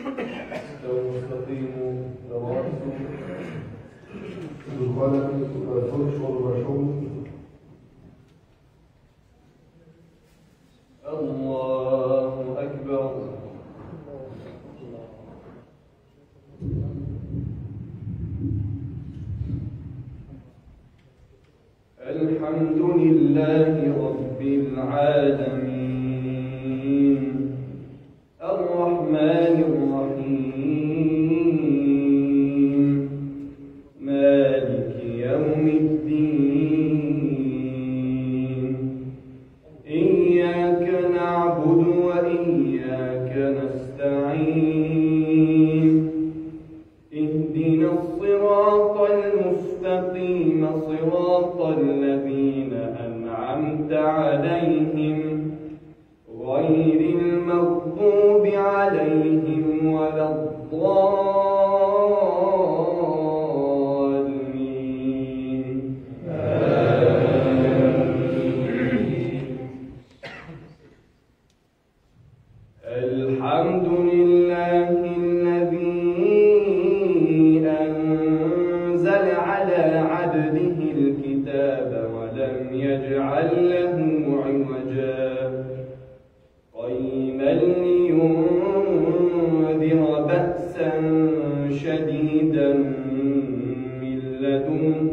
استقيموا تواصوا بالخلق والفرش والرشوم. الله أكبر. الحمد لله رب العالمين الرحمن الرحيم مالك يوم الدين إياك نعبد وإياك نستعين اهدنا الصراط المستقيم صراط الذين أنعمت عليهم غير المغضوب عليهم ولا الضالين. الحمد لله الذي أنزل على عبده الكتاب ولم يجعل له عوجا قيما لينذر بأسا شديدا من لدنه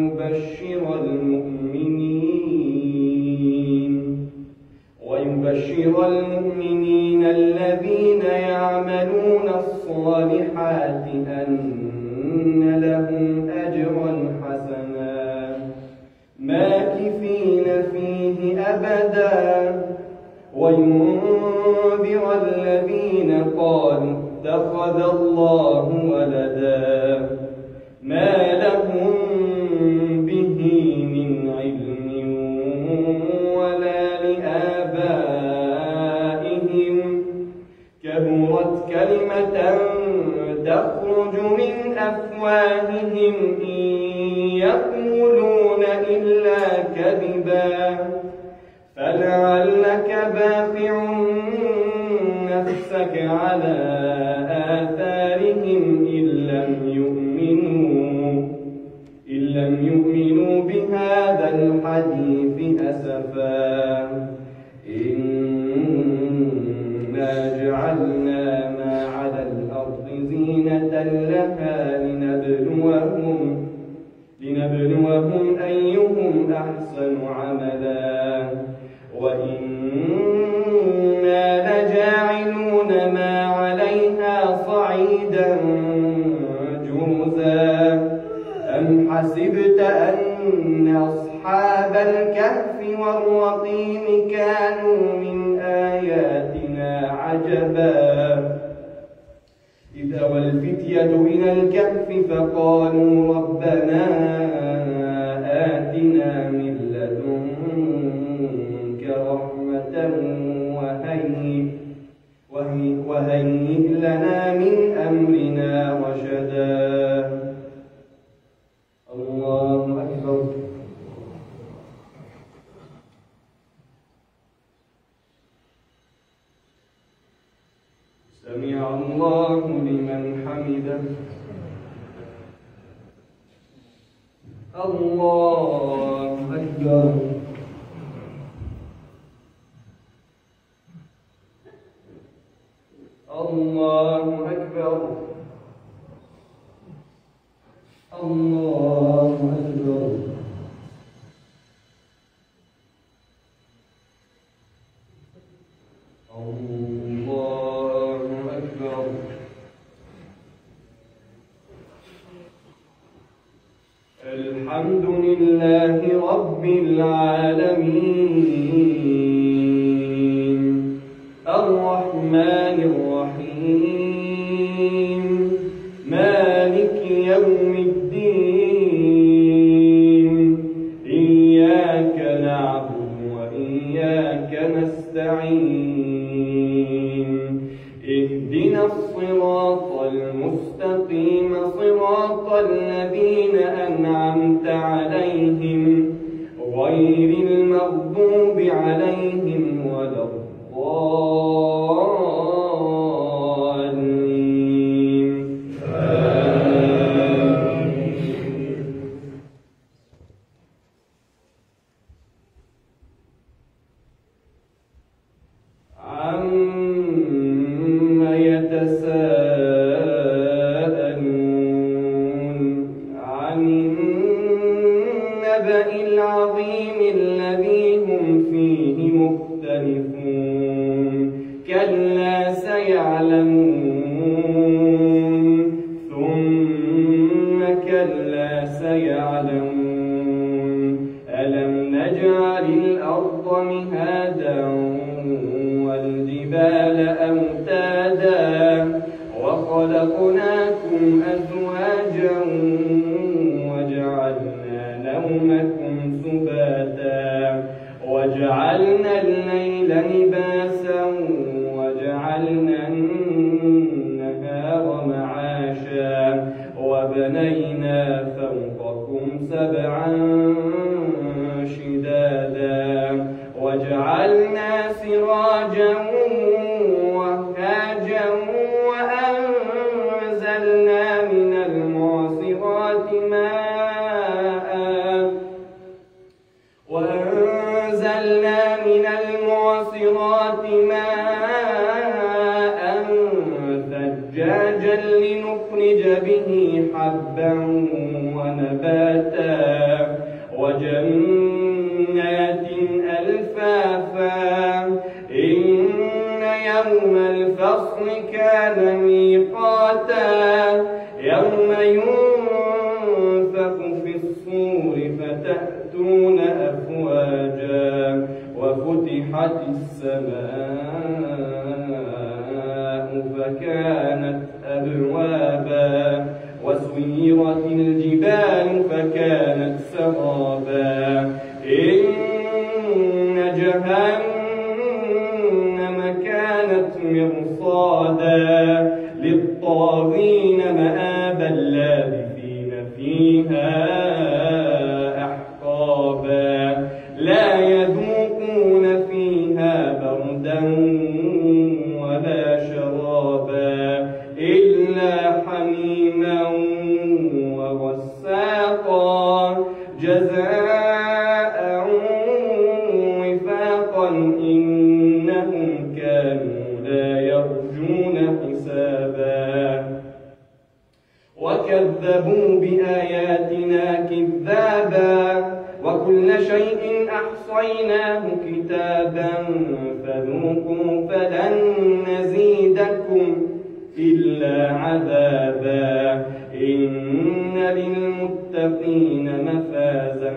ويبشر المؤمنين الذين يعملون الصالحات أن لهم أجرا حسنا ماكثين فيه أبدا وينذر الذين قالوا اتخذ الله ولدا ما لهم به من علم ولا لآبائهم كبرت كلمة تخرج من أفواههم إن يقولون إلا كذبا فلعلك باخع نفسك على آثارهم إن لم يؤمنوا بهذا الحديث أسفا إنا جعلنا ما على الأرض زينة لها لنبلوهم أيهم أحسن عملا وإنا لجاعلون ما عليها صعيدا جرزا أم حسبت أن أصحاب الكهف والرقيم كانوا من آياتنا عجبا إذ أوى الفتية إلى الكهف فقالوا ربنا آتنا من لدنك رحمة وهيئ لنا من أمرنا رشدا. الله أكبر. سمع الله لمن حمده. الله أكبر. الله أكبر. الله أكبر. الله أكبر. الحمد لله رب العالمين الرحمن الرحيم مالك يوم الدين إياك نعبد وإياك نستعين اهدنا الصراط المستقيم صراط الذين أنعمت عليهم غير المغضوب عليهم ولا الضالين. كلا سيعلمون ثم كلا سيعلمون ألم نجعل الأرض مهادا والجبال أوتادا وخلقناكم أزواجا وجعلنا نومكم سباتا وجعلنا الليل لباسا وجعلنا النهار معاشا وبنينا فوقكم سبعا شدادا وجعلنا سراجا وهاجا وأنزلنا من المعصرات ماء ثجاجا لنخرج به حبا ونباتا وجنات ألفافا إن يوم الفصل كان ميقاتا يوم ينفخ في الصور فتأتون أفواجا وفتحت السماء فكانت أبوابا وسيرت الجبال فكانت سرابا إن جهنم كانت مرصادا للطاغين مآبا لابثين فيها أحقابا لا يذوقون فيها بردا ولا شرابا إلا حميما وغساقا جزاء وفاقا إنهم كانوا لا يرجون حسابا وكذبوا بآياتنا كذابا وكل شيء أحصيناه كتابا فذوقوا فلن نزيدكم إلا عذابا إن للمتقين مفازا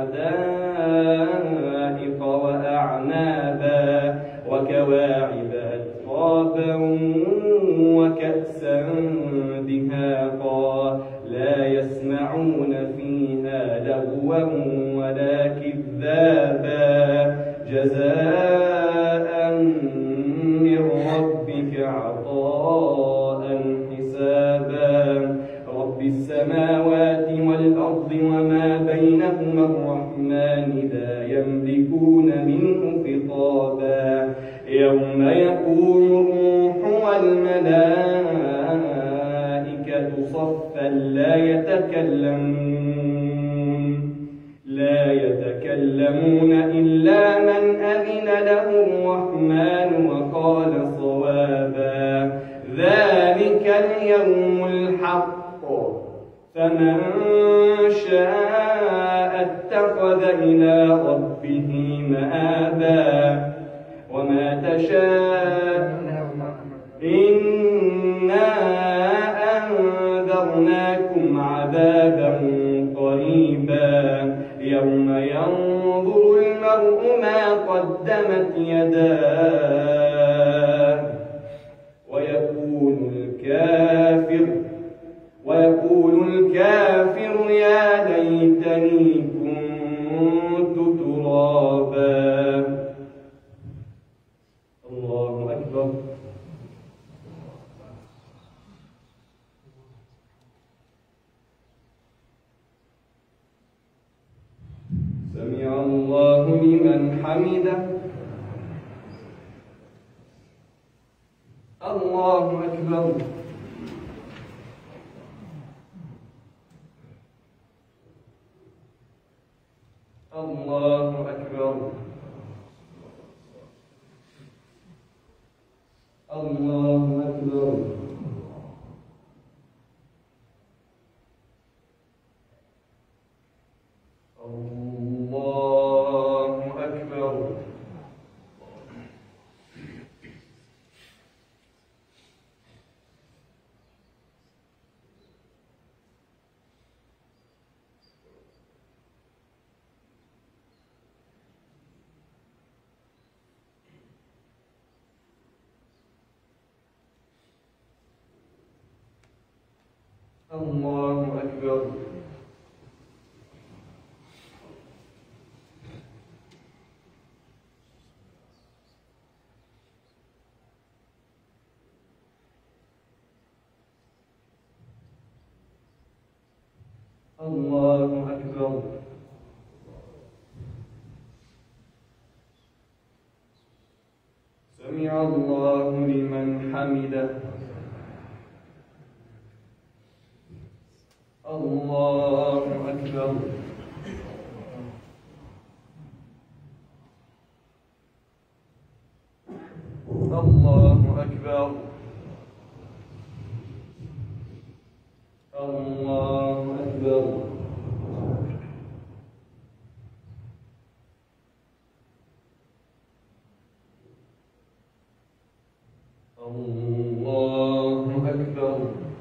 حدائق وأعنابا وكواعب أترابا وكأسا دهاقا لا يسمعون فيها لغوا ولا كذابا جزاء من ربك عطاء حسابا رب السماوات والأرض وما بينهما الرحمن لا يملكون منه خطابا يوم يقول الروح والملائكة صفا لا يتكلمون إلا من أذن له الرحمن وقال صوابا ذلك اليوم الحق فمن شاء اتخذ إلى ربه مآبا وما تشاءون إنا أنذرناكم عذابا قريبا يوم ينظر المرء ما قدمت يداه ويقول الكافر يا ليتني كنت ترابا الله أكبر سمع الله لمن حمده الله أكبر الله أكبر الله أكبر الله أكبر الله أكبر. الله أكبر. سمع الله لمن حمده. الله أكبر. الله أكبر. الله أكبر. الله أكبر.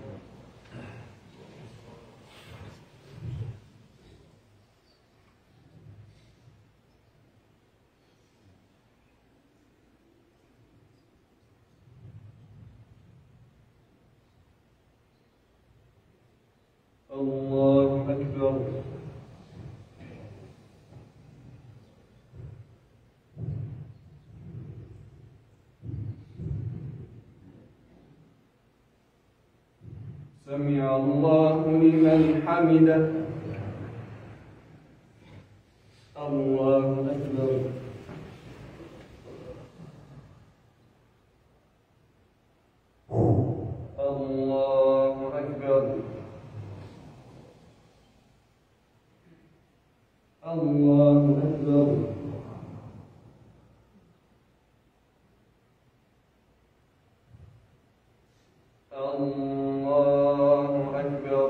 الله أكبر. سمع الله لمن حمده. الله أكبر. الله أكبر. الله أكبر. الله أكبر.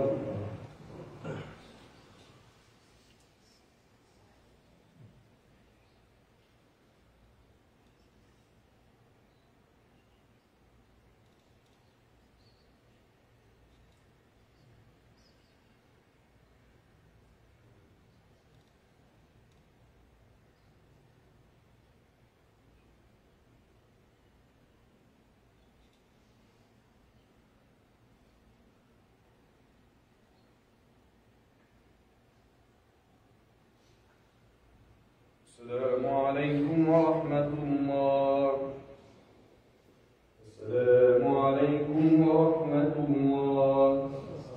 السلام عليكم ورحمة الله. السلام عليكم ورحمة الله.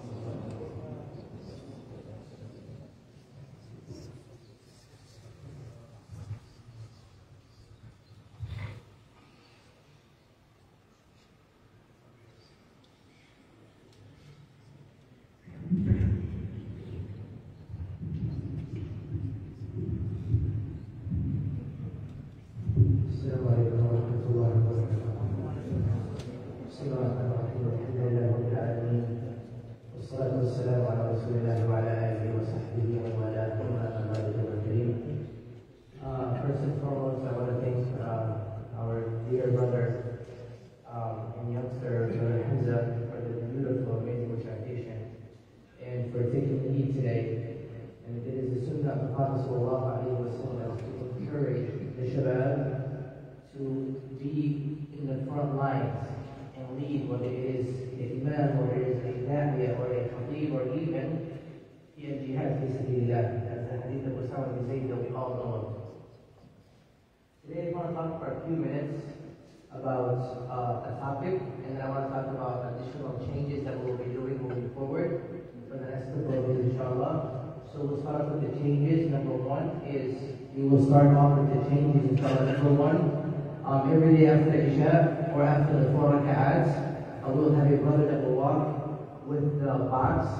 First and foremost, I want to thank our dear brother and youngster, Brother Hamza, for the beautiful, amazing recitation and for taking the lead today. And it is the sunnah of the Prophet ﷺ to encourage the shabab to be in the front lines and lead, whether it is an imam, whether it is a da'iyah, or a khatib, or even in jihad fi sabilillah, as the hadith of Usama bin Zayd that we all know of. Today I want to talk for a few minutes about a topic, and then I want to talk about additional changes that we'll be doing moving forward for the next couple of days, inshallah. So we'll start off with the changes. Number one is, we will start off with the changes, inshallah. Number one, every day after the Isha, or after the 4 rak'ats, we'll have a brother that will walk with the box.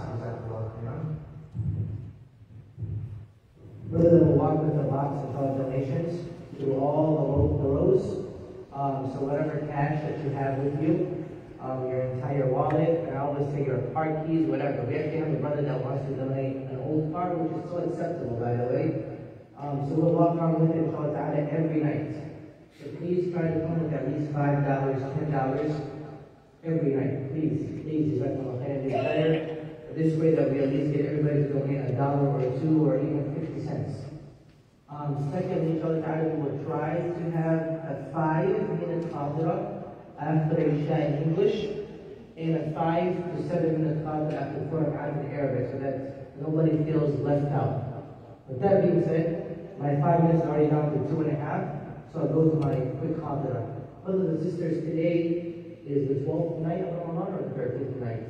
Brother that will walk with the box and collect donations through all the rows. So whatever cash that you have with you, your entire wallet, and I always say your car keys, whatever. We actually have a brother that wants to donate an old car, which is still acceptable, by the way. So we'll walk around with it, inshallah ta'ala, every night. So please try to come with at least $5, $10 every night. Please, jazakallah khair, it's better. This way that we at least get everybody to donate $1 or $2 or even 50 cents. Secondly, inshallah ta'ala, we will try to have a 5-minute hadra after Isha in English, and a 5 to 7 minute qadr after 4 rak'at in Arabic so that nobody feels left out. With that being said, my 5 minutes are already down to 2.5, so I'll go to my quick qadr. Brothers and sisters, today is the 12th night of Ramadan or the 13th night?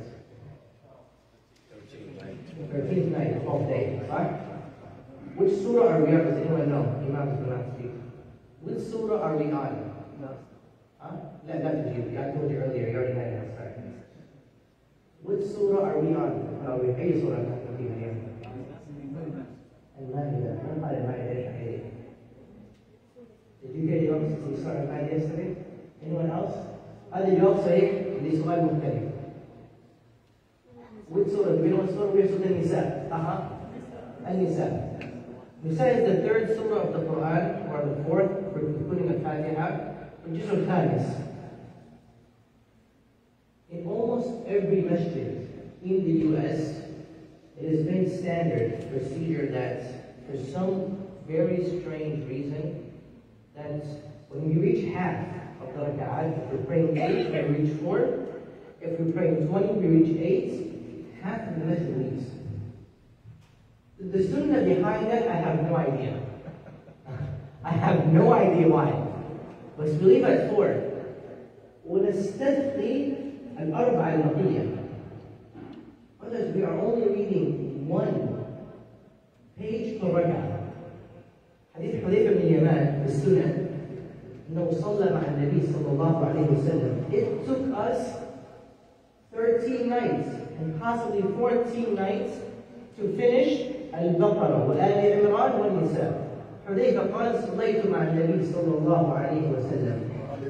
13th night, 12th day, right? Which surah are we on? Does anyone know? Imam does not speak. Which surah are we on? No. Huh? No, that's you. I told you earlier, you already had it. Sorry. Which surah are we on? Are we أي surah نحن فيها اليوم؟ المائدة. من قال المائدة إيش حكاية؟ Did you get your answers? You started المائدة yesterday? Anyone else? هذا الجواب صحيح لسؤال مختلف. Which surah? Do we know what surah? We're surah النساء. النساء. Nisa is the third surah of the Quran, or the fourth, for including a Fatiha, which is al-Khamis. In almost every masjid in the US, it has been standard procedure that for some very strange reason, that when we reach half of the raka'at, if we're praying 8, we reach 4. If we're praying 20, we reach 8. Half of the masjid leaves. The sunnah behind that, I have no idea. I have no idea why. But we leave at 4. ونستثني الأربعة البقية. Others, we are only reading one page per rak'ah. حديث حذيفة بن اليمان في السنة أنه صلى مع النبي صلى الله عليه وسلم. It took us 13 nights and possibly 14 nights to finish البقرة وآل عمران والنساء. حذيفة قال صليت مع النبي صلى الله عليه وسلم.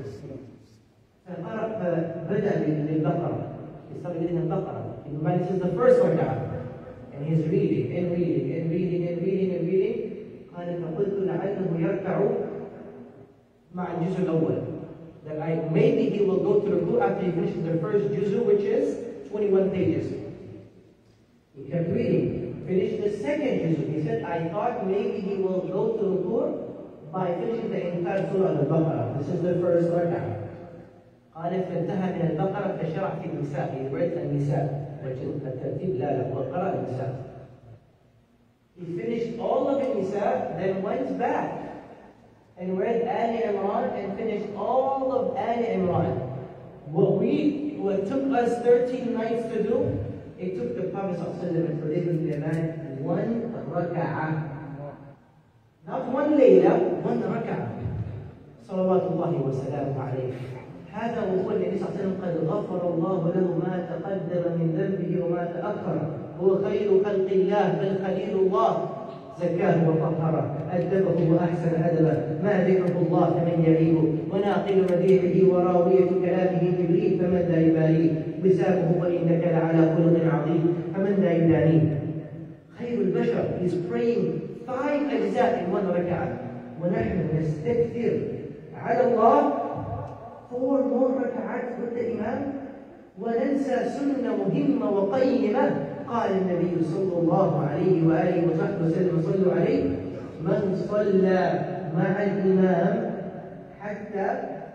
فبدأ بالبقرة. He started reading البقرة. This is the first rak'ah. And he's reading and reading and reading and reading and reading. قال فقلت لعله يركع مع الجزء الأول. That maybe he will go to ruku after he finishes the first juzu, which is 21 pages. He kept reading. Finished the second juzu. He said, I thought maybe he will go to ruku by finishing the entire surah al-Baqarah. This is the first rak'ah. قال فانتهى من البقرة فشرع في النساء. He read النساء. الترتيب لا لا وقرأ النساء. He finished all of النساء, then went back and read Ali Imran and finished all of Ali Imran. What took us 13 nights to do, it took the Prophet ﷺ for Ibn Yaman 1 raka'ah. Not 1 layla, 1 raka'ah. صلوات الله وسلامه عليه. هذا وهو النبي صلى الله عليه وسلم قد غفر الله له ما تقدم من ذنبه وما تأخر. هو خير خلق الله بل خليل الله. زكاه وطهره أدبه وأحسن أدبه. مادحه الله فمن يعيبه وناقل مديحه وراوية كلامه جبريل فمن لا يباليه. وسامه وإنك لعلى خلق عظيم فمن لا يدانيه. خير البشر is praying 5 أجزاء in 1 ركعة. ونحن نستكثر على الله 4 more ركعات with the Imam وننسى سنة مهمة وقيمة. قال النبي صلى الله عليه وآله وصحبه وسلم صلوا عليه من صلى مع الإمام حتى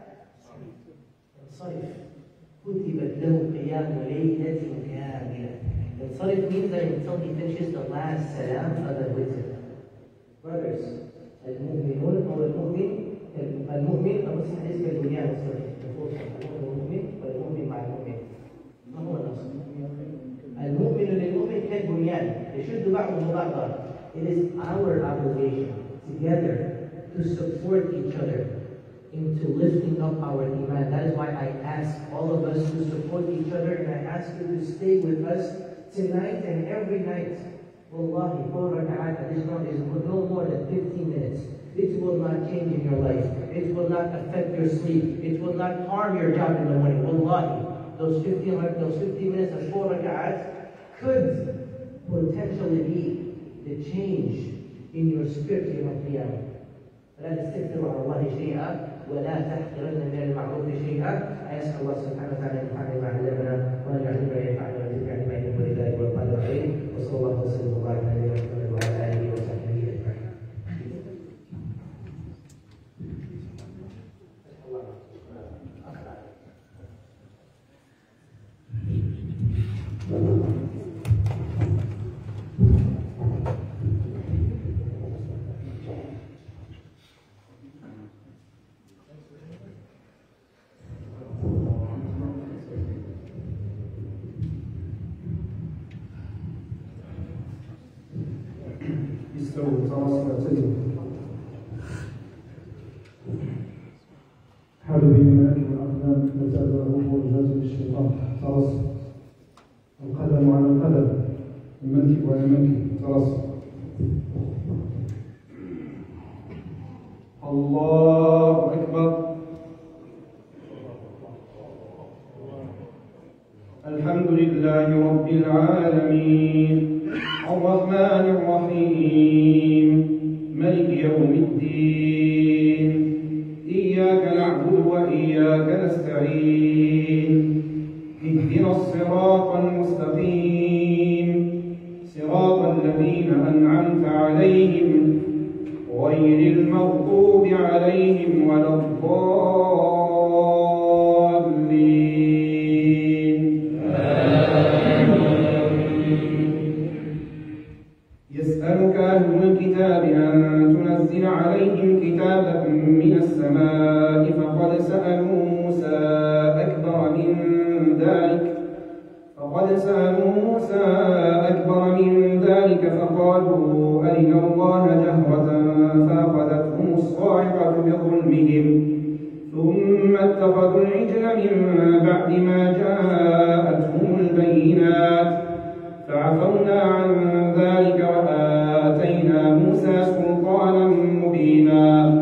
ينصرف كتبت له قيام ليلة كاملة. ينصرف means that until he finishes the last salam of the witr. Brothers, المؤمنون أو المؤمن المسلم حديث كالبنيان الصحيح. المؤمن والمؤمن مع المؤمن. ما هو الأصل؟ المؤمن للمؤمن كالبنيان يشد بعضهم بعضا. It is our obligation together to support each other into lifting up our iman. That is why I ask all of us to support each other, and I ask you to stay with us tonight and every night. Wallahi, 4 rak'at at this point is no more than 15 minutes. It will not change in your life. It will not affect your sleep. It will not harm your job in the morning. Wallahi, those 15 minutes of 4 rak'at could potentially be the change in your spirit يوم القيامة. فلا تستكثروا على الله شيئا ولا تحقرن من المعروف شيئا. أسأل الله سبحانه وتعالى أن ينفعنا بما علمنا وأن يعلمنا ينفعنا ويزيدنا علما إنه ولذلك والقادر عليه. وصلى الله وسلم وبارك على نبينا محمد وعلى آله وصحبه أجمعين. استووا خلاص واعتدلوا. حلوا بإيمانكم الأقدام فتأذى فرجات للشيطان خلاص. القدم على القدم، المنكب على المنكب خلاص. الله أكبر. الحمد لله رب العالمين الرحمن الرحيم مالك يوم الدين إياك نعبد وإياك نستعين اهدنا الصراط المستقيم صراط الذين أنعمت عليهم غير المغضوب عليهم ولا الضالين. يسألك أهل الكتاب أن تنزل عليهم كتابا من السماء فقد سألوا موسى أكبر من ذلك فقالوا أرنا الله جهرة فأخذتهم الصاعقة بظلمهم ثم اتخذوا العجل من بعد ما جاءتهم البينات فعفونا عن ذلك وآتينا موسى سلطانا مبينا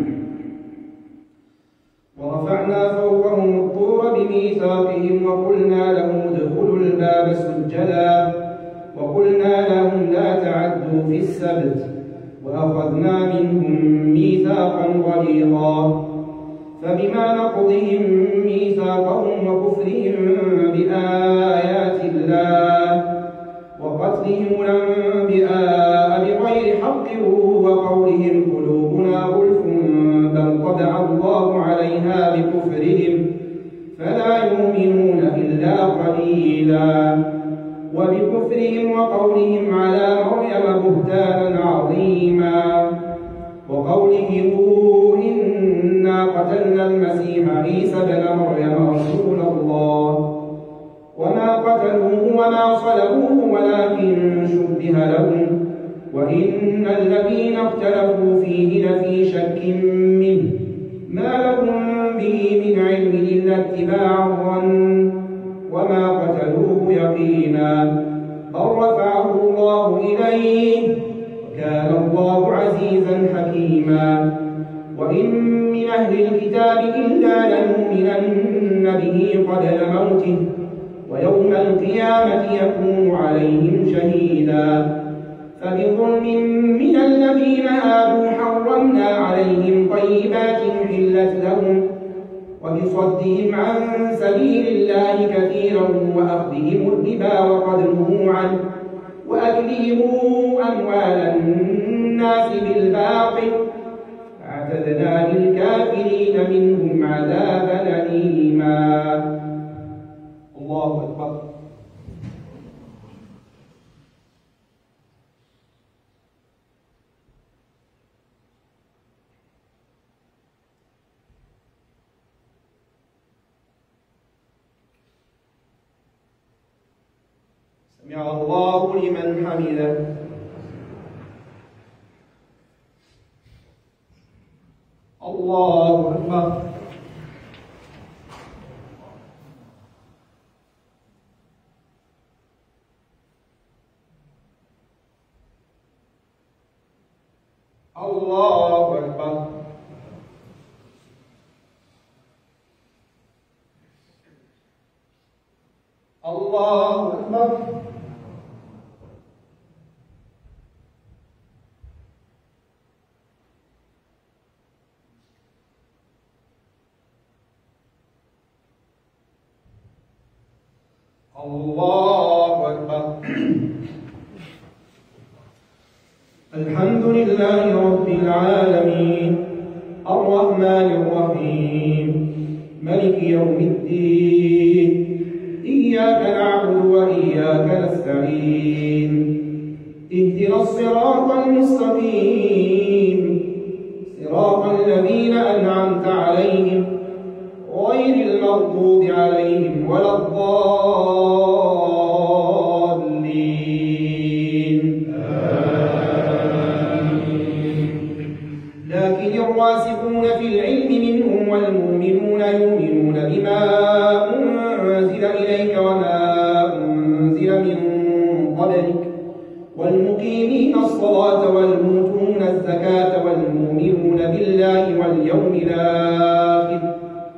ورفعنا فوقهم الطور بميثاقهم وقلنا لهم ادخلوا الباب سجدا وقلنا لهم لا تعدوا في السبت وأخذنا منهم ميثاقا غليظا فبما نقضهم ميثاقهم وكفرهم بآيات الله وقتلهم الأنبياء بغير حق وقولهم قلوبنا غلف بل طبع الله عليها بكفرهم فلا يؤمنون إلا قليلا وبكفرهم وقولهم على مريم بهتانا عظيما وقولهم إنا قتلنا المسيح عيسى ابن مريم رسول الله وما قتلوه وما صلبوه ولكن شبه لهم وإن الذين اختلفوا فيه لفي شك منه ما لهم به من علم إلا اتباع الظن وما قتلوه يقينا بل رفعه الله إليه وكان الله عزيزا حكيما وإن من أهل الكتاب إلا ليؤمنن به قبل موته ويوم القيامة يكون عليهم شهيدا فبظلم من الذين هادوا حرمنا عليهم طيبات حلت لهم وبصدهم عن سبيل الله كثيرا وأخذهم الربا وقد نهوا عنه وأكلهم أموال الناس بالباطل أعتدنا للكافرين منهم عذابا أليما. الله أكبر. سمع الله لمن حمده. الله أكبر. الله أكبر. الله أكبر. الله أكبر. الحمد لله رب العالمين الرحمن الرحيم مالك يوم الدين إياك نعبد وإياك نستعين اهدنا الصراط المستقيم صراط الذين أنعمت عليهم غير المغضوب عليهم ولا الضالين. إليك وما أنزل من قبلك والمقيمين الصلاة والمؤتون الزكاة والمؤمنون بالله واليوم الآخر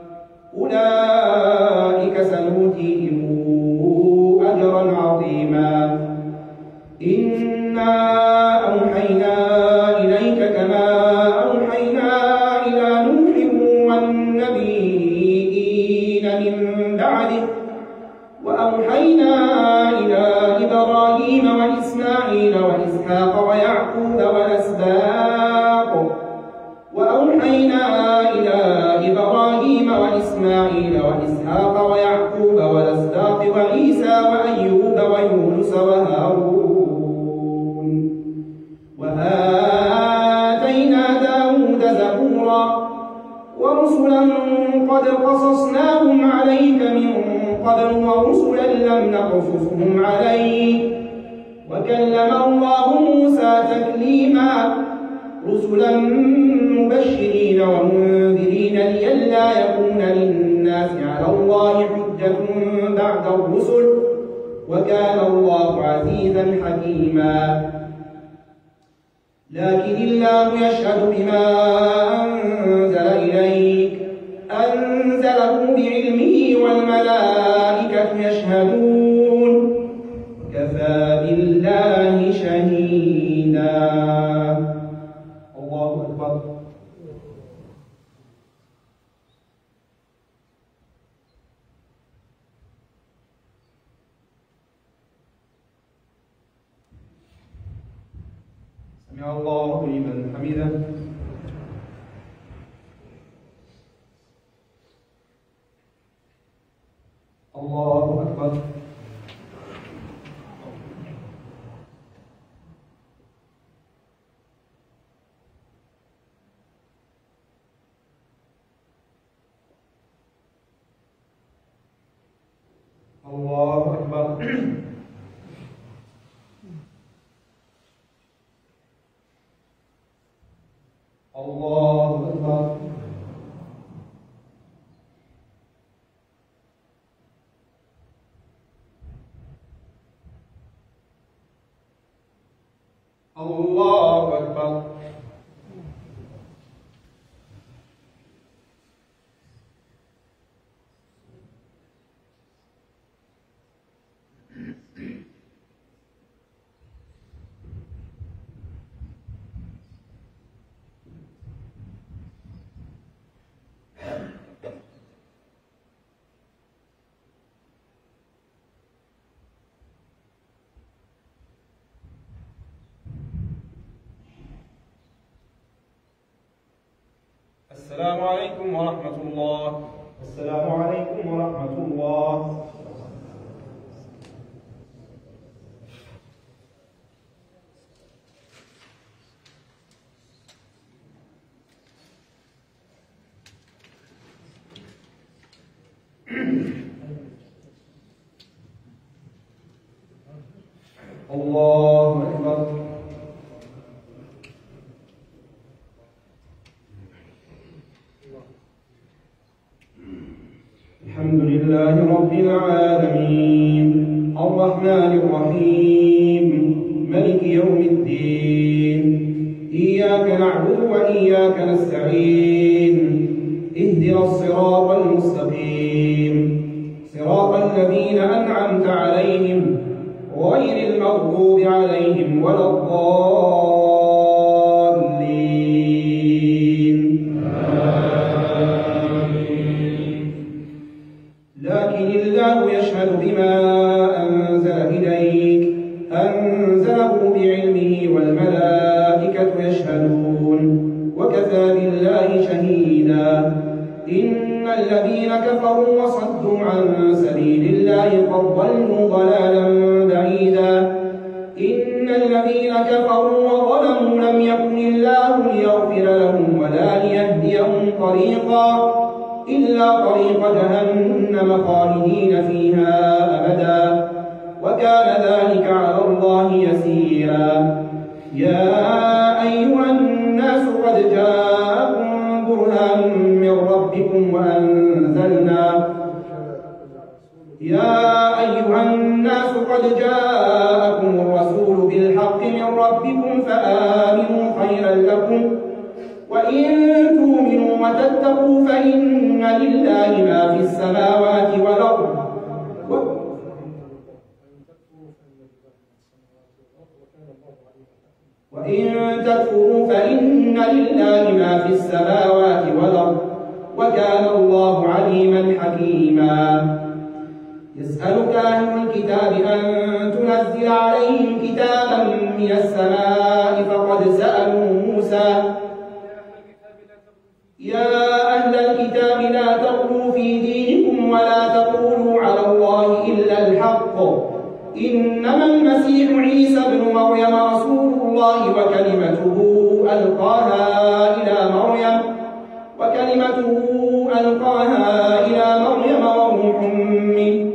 أولئك سنؤتيهم أجرا عظيما. إنا أوحينا إليك كما أوحينا إلى نوح والنبيين من بعده وأوحينا إلى إبراهيم وإسماعيل وإسحاق ويعقوب والأسباط وأوحينا إلى إبراهيم وإسماعيل وإسحاق ويعقوب والأسباط وعيسى وأيوب ويونس وهارون وآتينا داود زبورا ورسلا قد قصصناهم عليك من قبل ورسلا لم نقصصهم عليك وكلم الله موسى تكليما رسلا مبشرين ومنذرين لئلا يكون للناس على الله حجة بعد الرسل وكان الله عزيزا حكيما. لكن الله يشهد بما أنزل إليك أنزله بعلمه والملائكة يشهدون كفى بالله شهيدا. الله أكبر. سمع الله لمن حمده. الله أكبر. الله أكبر. الله أكبر. الله أكبر. السلام عليكم ورحمة الله. السلام عليكم ورحمة الله. الله أكبر. الحمد لله رب العالمين الرحمن الرحيم ملك يوم الدين إياك نعبد وإياك نستعين اهدنا الصراط المستقيم صراط الذين أنعمت عليهم غير المغضوب عليهم ولا الضالين. لكن الله يشهد بما أنزل إليك أنزله بعلمه والملائكة يشهدون وكفى بالله شهيدا. إن الذين كفروا وصدوا عن سبيل الله قد ضلوا ضلالا بعيدا. إن الذين كفروا وظلموا لم يكن الله ليغفر لهم ولا ليهديهم طريقا إلا طريق جهنم خالدين فيها أبدا وكان ذلك على الله يسيرا. يا أيها الناس قد جاءكم برهان من ربكم يا أيها الناس قد جاءكم الرسول بالحق من ربكم فآمنوا خيرا لكم وإن تؤمنوا وتتقوا فإن لله ما في السماوات والأرض وإن تكفروا فإن لله ما في السماوات والأرض وكان الله عليما حكيما. يسألك أهل الكتاب أن تنزل عليهم كتابا من السماء فقد سألوا موسى يا أهل الكتاب لا تغلوا في دينكم ولا تقولوا على الله إلا الحق إنما المسيح عيسى ابن مريم رسول الله وكلمته ألقاها إلى مريم وروح منه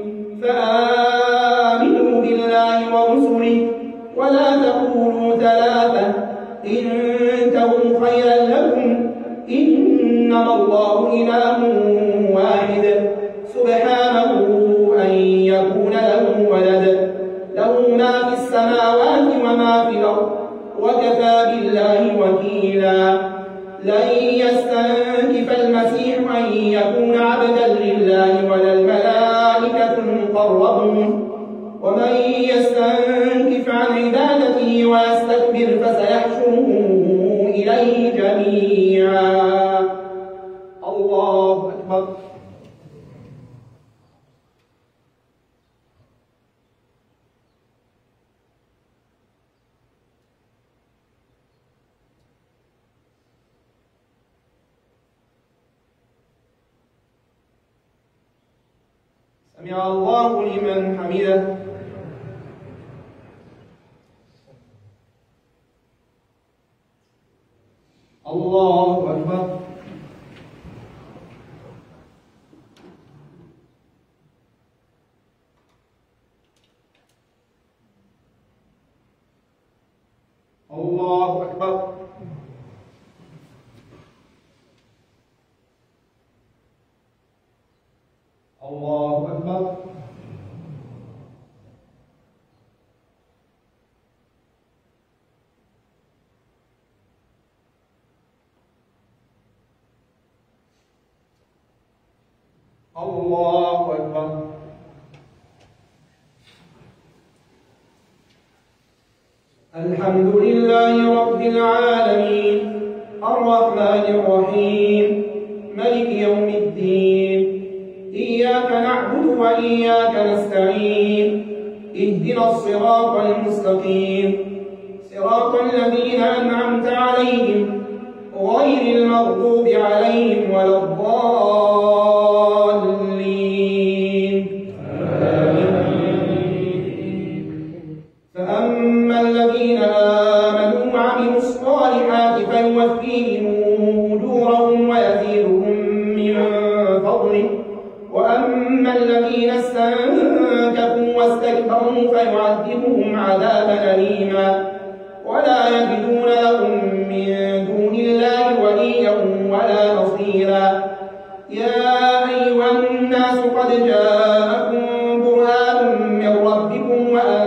فآمنوا بالله ورسله ولا تقولوا ثلاثة انتهوا خيرا لكم إنما الله إله واحد سبحانه أن يكون له ولد له ما في السماوات وما في الأرض وكفى بالله وكيلا. لن يستنكف المسيح أن يكون عبدا لله ولا الملائكة المقربون ومن يستنكف عن عبادته ويستكبر فسيحشره إليه جميعا. الله أكبر. سمع الله لمن حمده. الله أكبر. الله أكبر. الله أكبر. الله أكبر. الحمد لله رب العالمين الرحمن الرحيم ملك يوم الدين إياك نعبد وإياك نستعين اهدنا الصراط المستقيم صراط الذين أنعمت عليهم غير المغضوب عليهم ولا الضالين. فأما الذين آمنوا وعملوا الصالحات فيوفيهم أجورهم ويزيدهم من فضله وأما الذين استنكفوا واستكبروا فيعذبهم عذابا أليما ولا يجدون لهم من دون الله وليا ولا نصيرا. يا أيها الناس قد جاءكم برهان من ربكم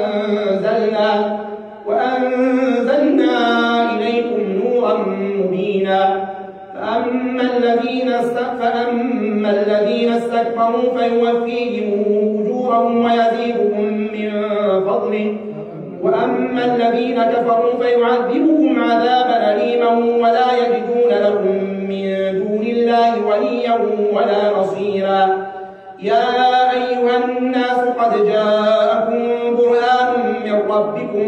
وأنزلنا إليكم نورا مبينا. فأما الذين استكبروا فيوفيهم أجورهم ويزيدهم من فضله وأما الذين كفروا فيعذبهم عذابا أليما ولا يجدون لهم من دون الله وليا ولا نصيرا. يا أيها الناس قد جاءكم برهان من ربكم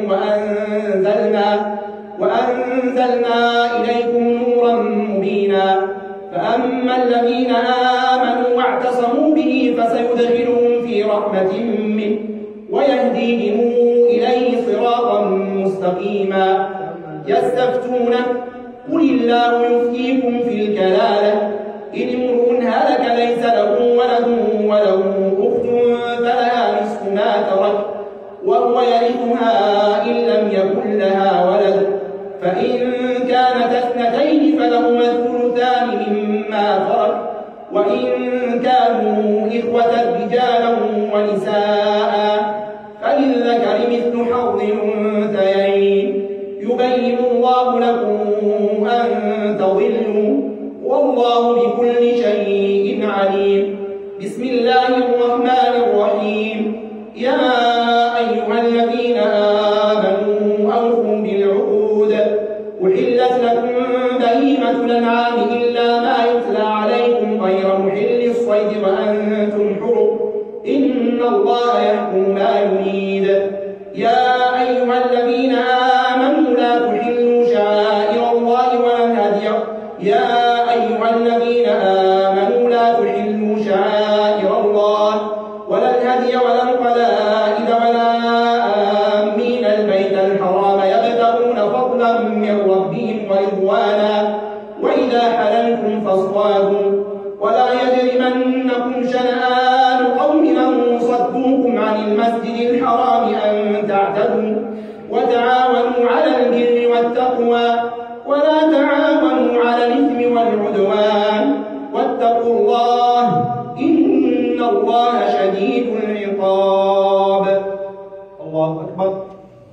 وأنزلنا إليكم نورا مبينا. فأما الذين آمنوا واعتصموا به فسيدخلهم في رحمة منه ويهديهم إليه صراطا مستقيما. يستفتونك قل الله يفتيكم في الكلالة إن امرؤ هلك ليس له ولد وله أخت فلها نصف ما ترك وهو يرثها إن لم يكن لها ولد فإن كانت اثنتين فلهما الثلثان مما ترك وإن كانوا إخوة رجالا رجالا ونساء فللذكر مثل حظ الأنثيين يبين الله لكم أن تضلوا والله بكل شيء عليم. بسم الله الرحمن الرحيم. يا أيها الذين آمنوا أوفوا بالعقود أحلت لكم بهيمة الأنعام إلا ما يتلى عليكم غير محل الصيد وأنتم حرم إن الله يحكم ما يريد. يا أيها الذين آمنوا لا تحلوا شعائر الله ولا الهدي يا أيها الذين آمنوا لا تحلوا شعائر الله ولا الهدي ولا القلائد ولا آمين البيت الحرام يبتغون فضلا من ربهم ورضوانا وإذا حللتم فاصطادوا ولا يجرمنكم شنآن قوم أن صدوكم عن المسجد الحرام أن تعتدوا وتعاونوا على البر والتقوى ولا تعاونوا على الإثم والعدوان واتقوا الله إن الله شديد العقاب. الله أكبر.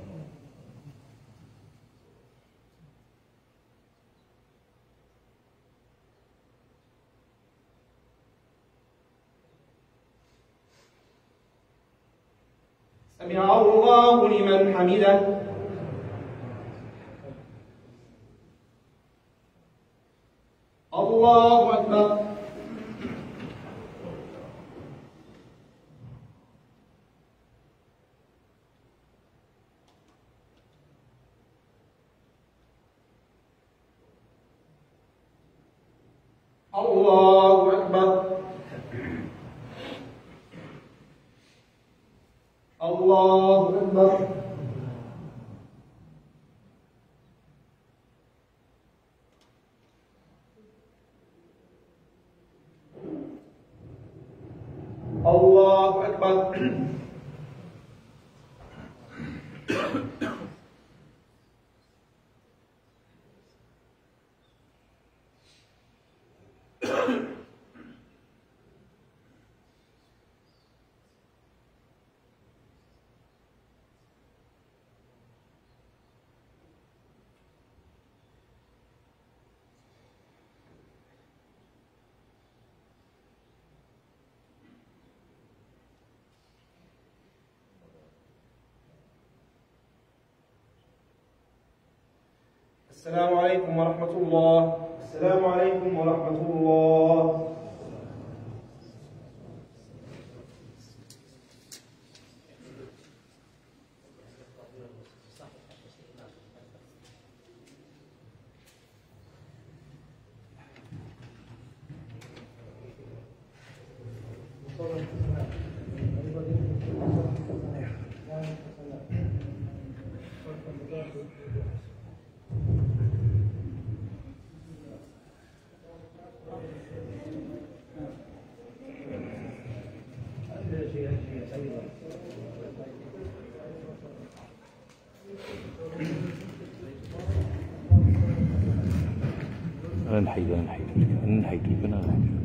سمع الله لمن حمده. الله أكبر. الله أكبر. الله أكبر. الله أكبر. السلام عليكم ورحمة الله. السلام عليكم ورحمة الله. أنا نحيد البنات.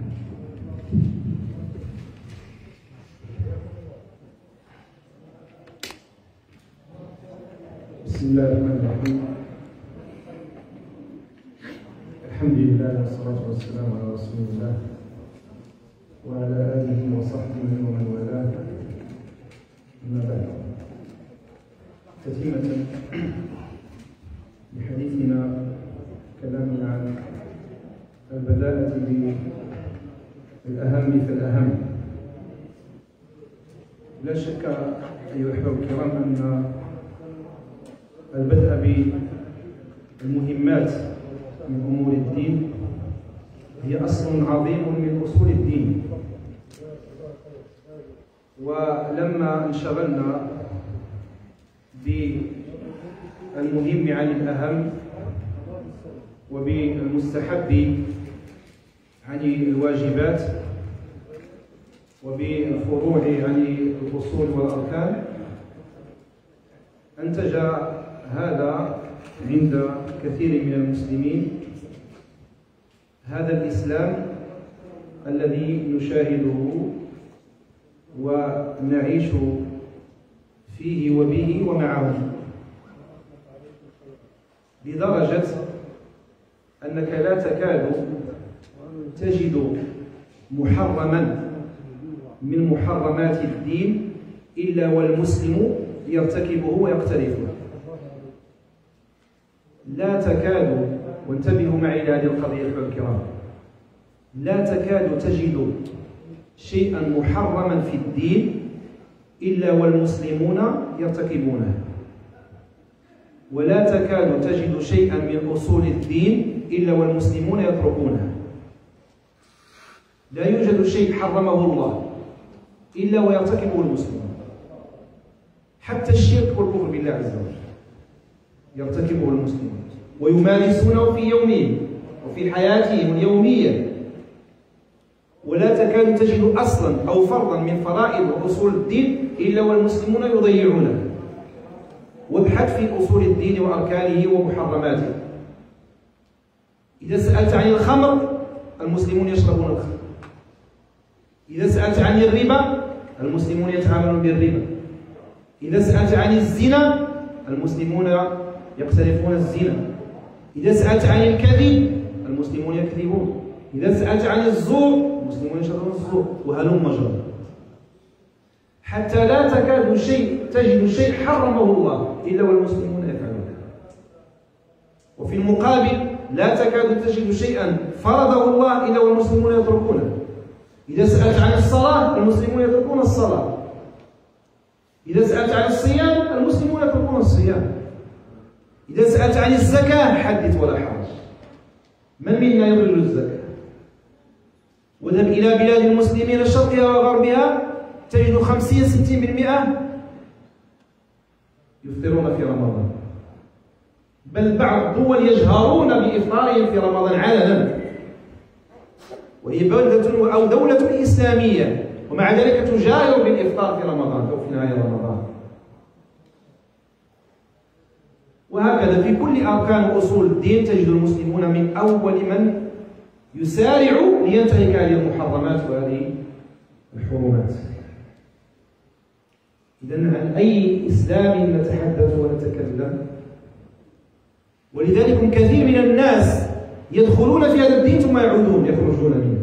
بسم الله الرحمن الرحيم. الحمد لله والصلاة والسلام على رسول الله وعلى آله وصحبه ومن والاه. أما بعد، تتمة لحديثنا كلامنا عن البداءة بالأهم فالأهم. لا شك أيها الأحباب الكرام أن البدء بالمهمات من أمور الدين هي أصل عظيم من أصول الدين. ولما انشغلنا بالمهم عن الأهم وبالمستحب عن الواجبات وبالفروع عن الأصول والأركان، أنتج هذا عند كثير من المسلمين هذا الإسلام الذي نشاهده ونعيش فيه وبه ومعه، لدرجة أنك لا تكاد تجد محرما من محرمات الدين إلا والمسلم يرتكبه ويقترفه. لا تكاد، وانتبهوا معي لهذه القضية أيها الكرام، لا تكاد تجد شيئا محرما في الدين إلا والمسلمون يرتكبونه، ولا تكاد تجد شيئا من أصول الدين إلا والمسلمون يتركونه. لا يوجد شيء حرمه الله إلا ويرتكبه المسلمون، حتى الشرك والكفر بالله عز وجل يرتكبه المسلمون ويمارسونه في يومهم وفي حياتهم اليومية. ولا تكاد تجد أصلا أو فرضا من فرائض وأصول الدين إلا والمسلمون يضيعونه. وابحث في أصول الدين وأركانه ومحرماته. إذا سألت عن الخمر المسلمون يشربون الخمر. إذا سألت عن الربا المسلمون يتعاملون بالربا. إذا سألت عن الزنا المسلمون يقترفون الزنا. إذا سألت عن الكذب المسلمون يكذبون. إذا سألت عن الزور المسلمون يشربون الزور، وهلم جرا، حتى لا تكاد تجد شيء حرمه الله إلا والمسلمون يفعلونه. وفي المقابل لا تكاد تجد شيئا فرضه الله إلا والمسلمون يتركونه. إذا سألت عن الصلاة المسلمون يتركون الصلاة. إذا سألت عن الصيام المسلمون يتركون الصيام. إذا سألت عن الزكاة حدث ولا حرج، من منا يضل الزكاة؟ وذهب إلى بلاد المسلمين شرقها وغربها تجد 50-60% يفطرون في رمضان، بل بعض الدول يجهرون بإفطارهم في رمضان علنا، وهي بلدة أو دولة إسلامية ومع ذلك تجاهر بالإفطار في رمضان أو في نهاية رمضان. وهكذا في كل أركان وأصول الدين تجد المسلمون من أول من يسارع لينتهك هذه المحرمات وهذه الحرمات. إذن عن أي إسلام نتحدث ونتكلم؟ ولذلك كثير من الناس يدخلون في هذا الدين ثم يعودون يخرجون منه.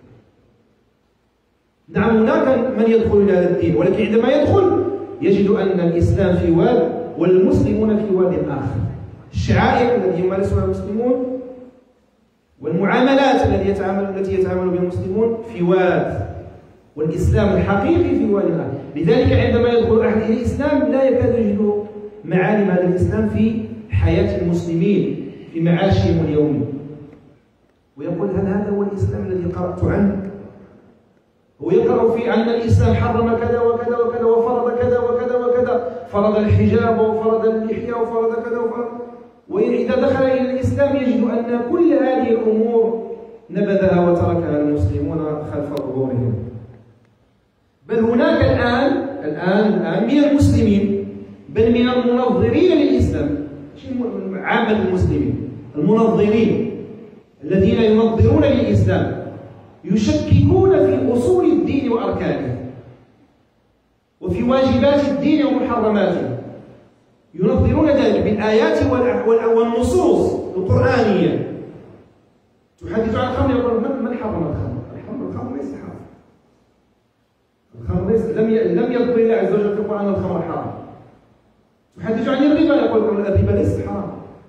نعم هناك من يدخل إلى هذا الدين، ولكن عندما يدخل يجد أن الإسلام في واد والمسلمون في واد آخر. الشعائر التي يمارسها المسلمون والمعاملات التي يتعامل بها المسلمون في واد، والإسلام الحقيقي في واد آخر. لذلك عندما يدخل أحد إلى الإسلام لا يكاد يجد معالم هذا الإسلام في حياة المسلمين في معاشهم اليومي، ويقول هل هذا هو الإسلام الذي قرأت عنه؟ ويقرأ في أن الإسلام حرم كذا وكذا وكذا وفرض كذا وكذا وكذا، فرض الحجاب وفرض اللحية وفرض كذا وفرض. وإذا دخل إلى الإسلام يجد أن كل هذه الأمور نبذها وتركها المسلمون خلف ظهورهم. بل هناك الآن من المسلمين، بل من المنظرين للإسلام، عامة المسلمين المنظرين الذين ينظرون للإسلام يشككون في أصول الدين وأركانه وفي واجبات الدين ومحرماته، ينظرون ذلك بالآيات والنصوص القرآنية. تحدث عن الخمر يقول من حرم الخمر؟ الخمر ليس حرام. الخمر لم يذكر الله عز وجل في القرآن الخمر حرام. تحدث عن الربا يقول الربا ليس حرام.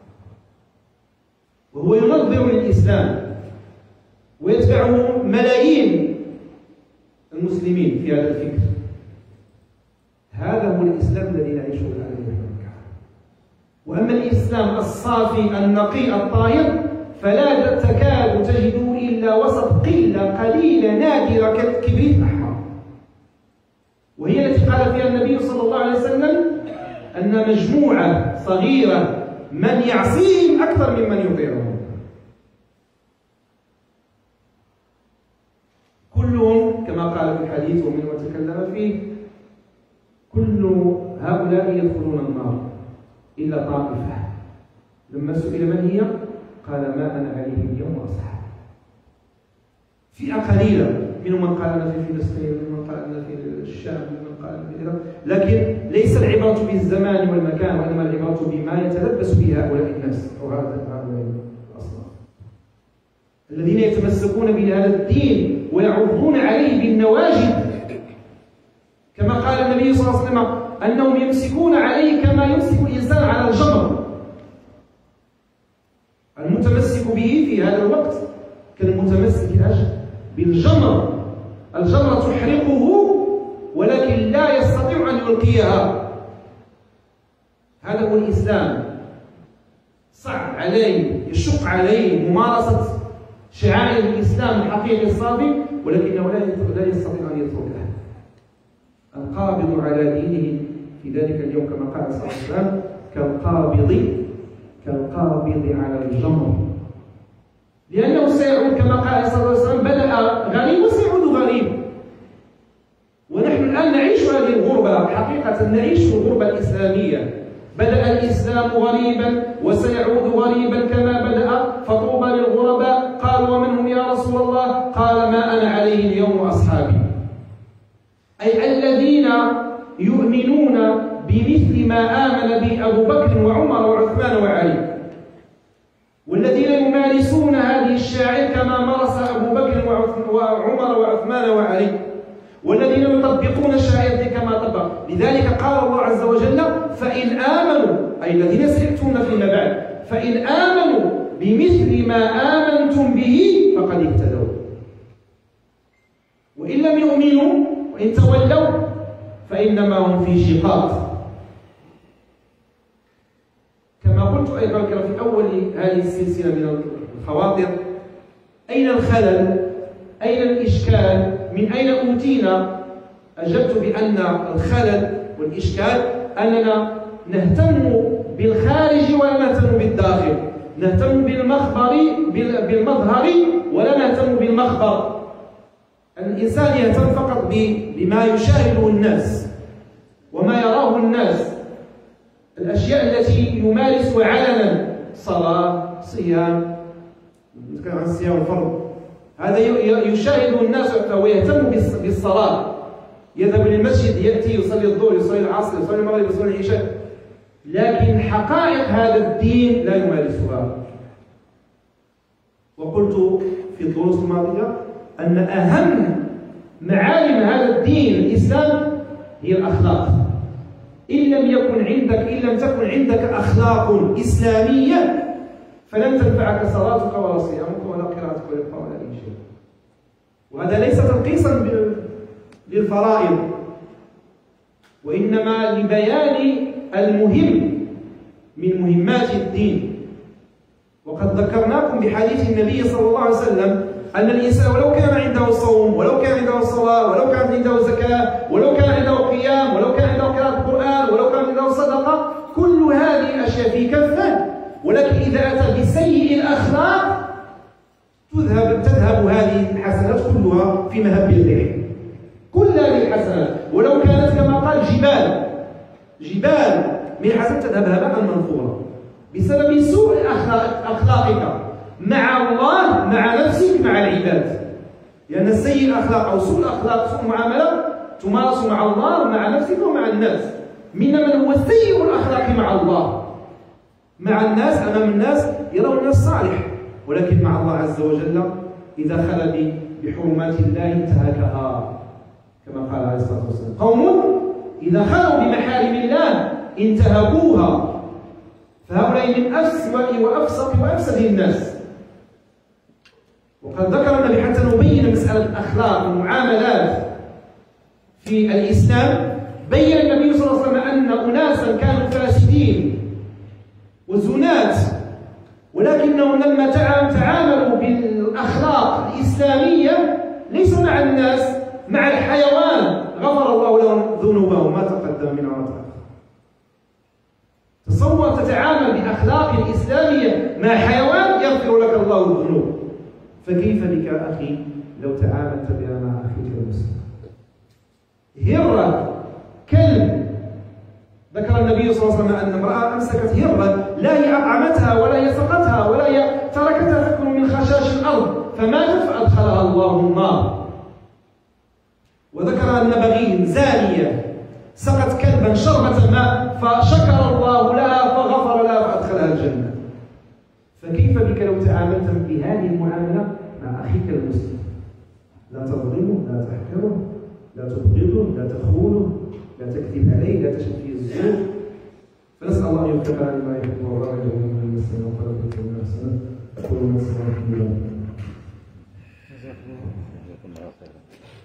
وهو ينظر للإسلام ويتبعه ملايين المسلمين في هذا الفكر. هذا هو الإسلام الذي نعيشه الآن. وأما الإسلام الصافي النقي الطاهر فلا تكاد تجده إلا وسط قلة قليلة نادرة كالكبريت الأحمر، وهي التي قال فيها النبي صلى الله عليه وسلم أن مجموعة صغيرة من يعصيهم أكثر ممن يطيعهم. كلهم كما قال في الحديث ومن وتكلم فيه كل هؤلاء يدخلون النار إلا طائفة. لما سئل من هي قال ما أنا عليه اليوم وأصحابي. فئة قليلة منهم من قال أنا في فلسطين، ومنهم من قال أنا في الشام، ومنهم من قال أنا في العراق، لكن ليس العبرة بالزمان والمكان، وإنما العبرة بما يتلبس به هؤلاء الناس أو هؤلاء الأصناف الذين يتمسكون بهذا الدين ويعضون عليه بالنواجذ، كما قال النبي صلى الله عليه وسلم أنهم يمسكون عليه كما يمسك الإنسان على الجمر. المتمسك به في هذا الوقت كالمتمسك بالجمر. الجمرة تحرقه ولكن لا يستطيع أن يلقيها. هذا هو الإسلام. صعب عليه، يشق عليه ممارسة شعائر الإسلام الحقيقي الصافي، ولكنه لا يستطيع أن يتركها. القابض على دينه في ذلك اليوم كما قال صلى الله عليه وسلم كالقابض على الجمر، لأنه سيعود كما قال صلى الله عليه وسلم بدأ غريب وسيعود غريب. ونحن الآن نعيش هذه الغربة، حقيقة نعيش في الغربة الإسلامية. بدأ الإسلام غريبا وسيعود غريبا كما بدأ، فطوبى للغرباء. قال ومن هم يا رسول الله؟ قال ما أنا عليه اليوم وأصحابي، أي الذين يؤمنون بمثل ما آمن به أبو بكر وعمر وعثمان وعلي، والذين يمارسون هذه الشعائر كما مارس أبو بكر وعمر وعثمان وعلي، والذين يطبقون الشعائر كما طبق. لذلك قال الله عز وجل فإن آمنوا، أي الذين سيأتون فيما بعد، فإن آمنوا بمثل ما آمنتم به فقد اهتدوا، وإن لم يؤمنوا وإن تولوا فإنما هم في شقاق. كما قلت أيضا في أول هذه السلسلة من الخواطر، أين الخلل؟ أين الإشكال؟ من أين أوتينا؟ أجبت بأن الخلل والإشكال أننا نهتم بالخارج ولا نهتم بالداخل، نهتم بالمظهر ولا نهتم بالمخبر. الإنسان يهتم فقط بما يشاهده الناس وما يراه الناس، الأشياء التي يمارسها علنا، صلاة، صيام، نتكلم عن الصيام الفرض، هذا يشاهده الناس فهو يهتم بالصلاة، يذهب للمسجد، يأتي يصلي الظهر، يصلي العصر، يصلي المغرب، يصلي العشاء، لكن حقائق هذا الدين لا يمارسها. وقلت في الدروس الماضية أن أهم معالم هذا الدين الإسلام هي الأخلاق. إن لم تكن عندك أخلاق إسلامية فلن تنفعك صلاتك ولا صيامك ولا قراءتك ولا أي شيء. وهذا ليس تنقيصا للفرائض، وإنما لبيان المهم من مهمات الدين. وقد ذكرناكم بحديث النبي صلى الله عليه وسلم أن الإنسان ولو كان عنده صوم، ولو كان عنده صلاة، ولو كان عنده زكاة، ولو كان عنده قيام، ولو كان عنده قراءة القرآن، ولو كان عنده صدقة، كل هذه الأشياء في كفة، ولكن إذا أتى بسيء الأخلاق تذهب هذه الحسنات كلها في مهب الريح. كل هذه الحسنات ولو كانت كما قال جبال من الحسنات تذهب هباء منثورا بسبب سوء أخلاقك مع الله، مع نفسك، مع العباد. لأن السيء الأخلاق أو سوء الأخلاق، سوء المعاملة تمارس مع الله، مع نفسك ومع الناس. من هو سيء الأخلاق مع الله، مع الناس، أمام الناس يرون الناس صالح، ولكن مع الله عز وجل إذا خل بحرمات الله انتهكها، كما قال عليه الصلاة والسلام قوم إذا خلوا بمحارم الله انتهكوها، فهؤلاء من أسوأ وأفسق وأفسد الناس. وقد ذكر النبي حتى نبين مسألة الأخلاق والمعاملات في الإسلام، بين النبي صلى الله عليه وسلم أن أناسا كانوا فاسدين وزنات، ولكنهم لما تعاملوا بالأخلاق الإسلامية ليس مع الناس، مع الحيوان، غفر الله لهم ذنوبهم ما تقدم من عمرهم. تصور تتعامل بأخلاق إسلامية مع حيوان يغفر لك الله الذنوب، فكيف بك أخي لو تعاملت بها مع أخيك المسلم؟ هرة، كلب، ذكر النبي صلى الله عليه وسلم أن امرأة أمسكت هرة، لا هي أطعمتها ولا هي سقتها ولا هي تركتها تأكل من خشاش الأرض، فماتت فأدخلها الله النار. وذكر أن بغي زانية سقت كلبا شربة ماء فشكر الله لها فغفر لها فأدخلها الجنة. فكيف بك لو تعاملت بهذه المعاملة مع أخيك المسلم؟ لا تظلمه، لا تحقره، لا تبغضه، لا تخونه، لا تكذب عليه، لا تشهد فيه الزور. فنسأل الله أن يوفقنا لما يحب ويرضى من المسلمين وخلق من الحسنات. أقول ما سمعتم. جزاكم الله خيرا.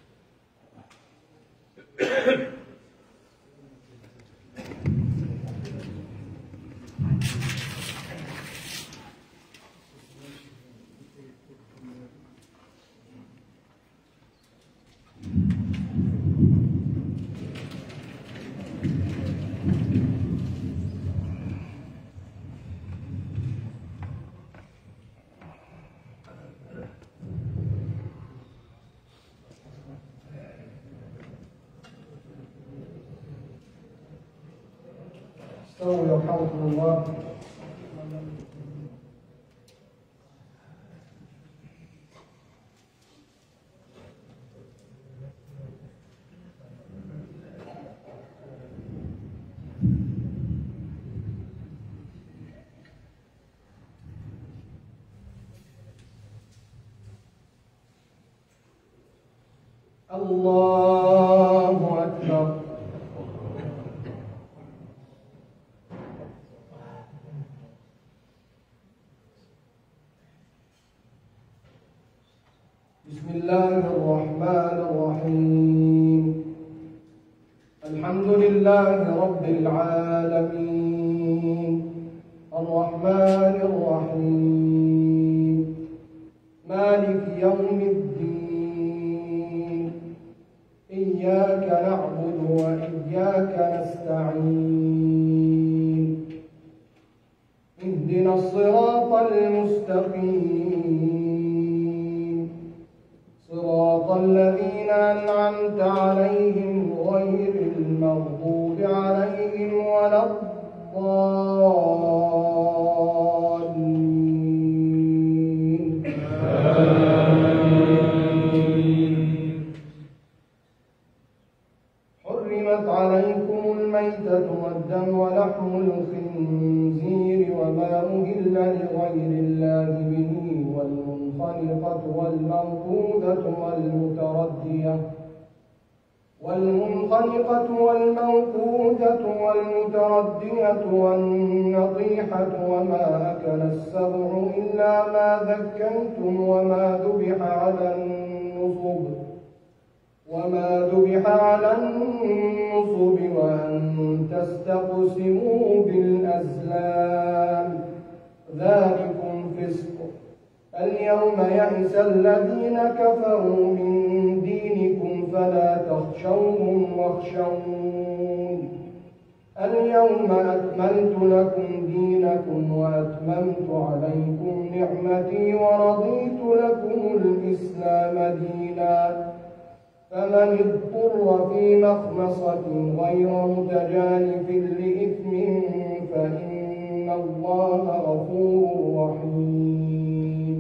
استووا يرحمكم الله. الله أكبر. بسم الله الرحمن الرحيم. الحمد لله رب العالمين الرحمن الرحيم مالك يوم الدين إياك نعبد وإياك نستعين اهدنا الصراط المستقيم صراط الذين أنعمت عليهم غير المغضوب عليهم ولا الضالين. حرمت عليكم الميتة والدم ولحم الخنزير وما أهل لغير الله به والمنخنقة والموقوذة والمتردية والنطيحة وما أكل السبع إلا ما ذكيتم وما ذبح على النصب وأن تستقسموا بالأزلام ذلكم فسق. اليوم يئس الذين كفروا من دينكم فلا تخشوهم واخشون. اليوم أكملت لكم دينكم وأتممت عليكم نعمتي ورضيت لكم الإسلام دينا. فمن اضطر في مخمصة غير متجانف لإثم فإن الله غفور رحيم.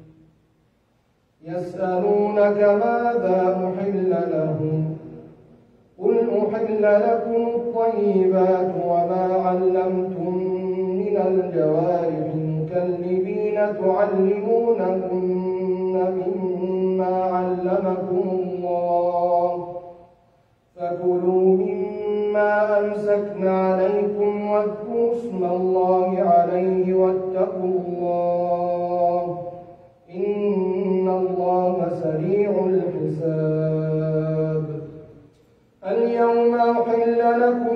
يسألونك ماذا أحل لهم قل أحل لكم الطيبات وما علمتم من الجوارح مكلبين تعلمونهن مما علمكم الله فكلوا مما أمسكن عليكم واذكروا اسم الله عليه واتقوا الله إن الله سريع الحساب. اليوم أحل لكم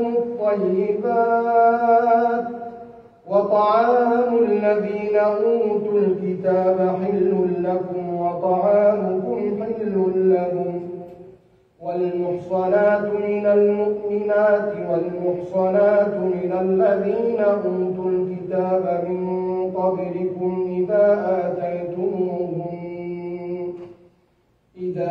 الطيبات وطعام الذين أوتوا الكتاب حل لكم وطعامكم حل لهم. والمحصنات من المؤمنات والمحصنات من الذين أوتوا الكتاب من قبلكم إذا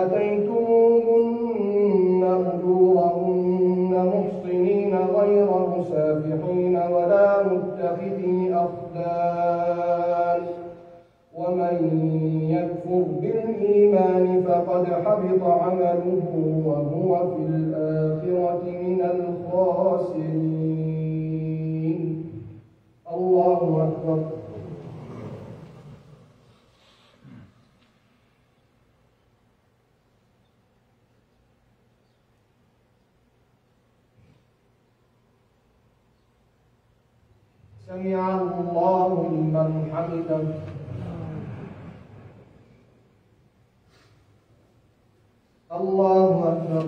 آتيتموهن أجورهن محصنين غير مسافحين ولا متخذي أخدان. ومن يكفر بالإيمان الإيمان فقد حبط عمله وهو في الآخرة من الخاسرين. الله أكبر. سمع الله لمن حمده. الله أكبر.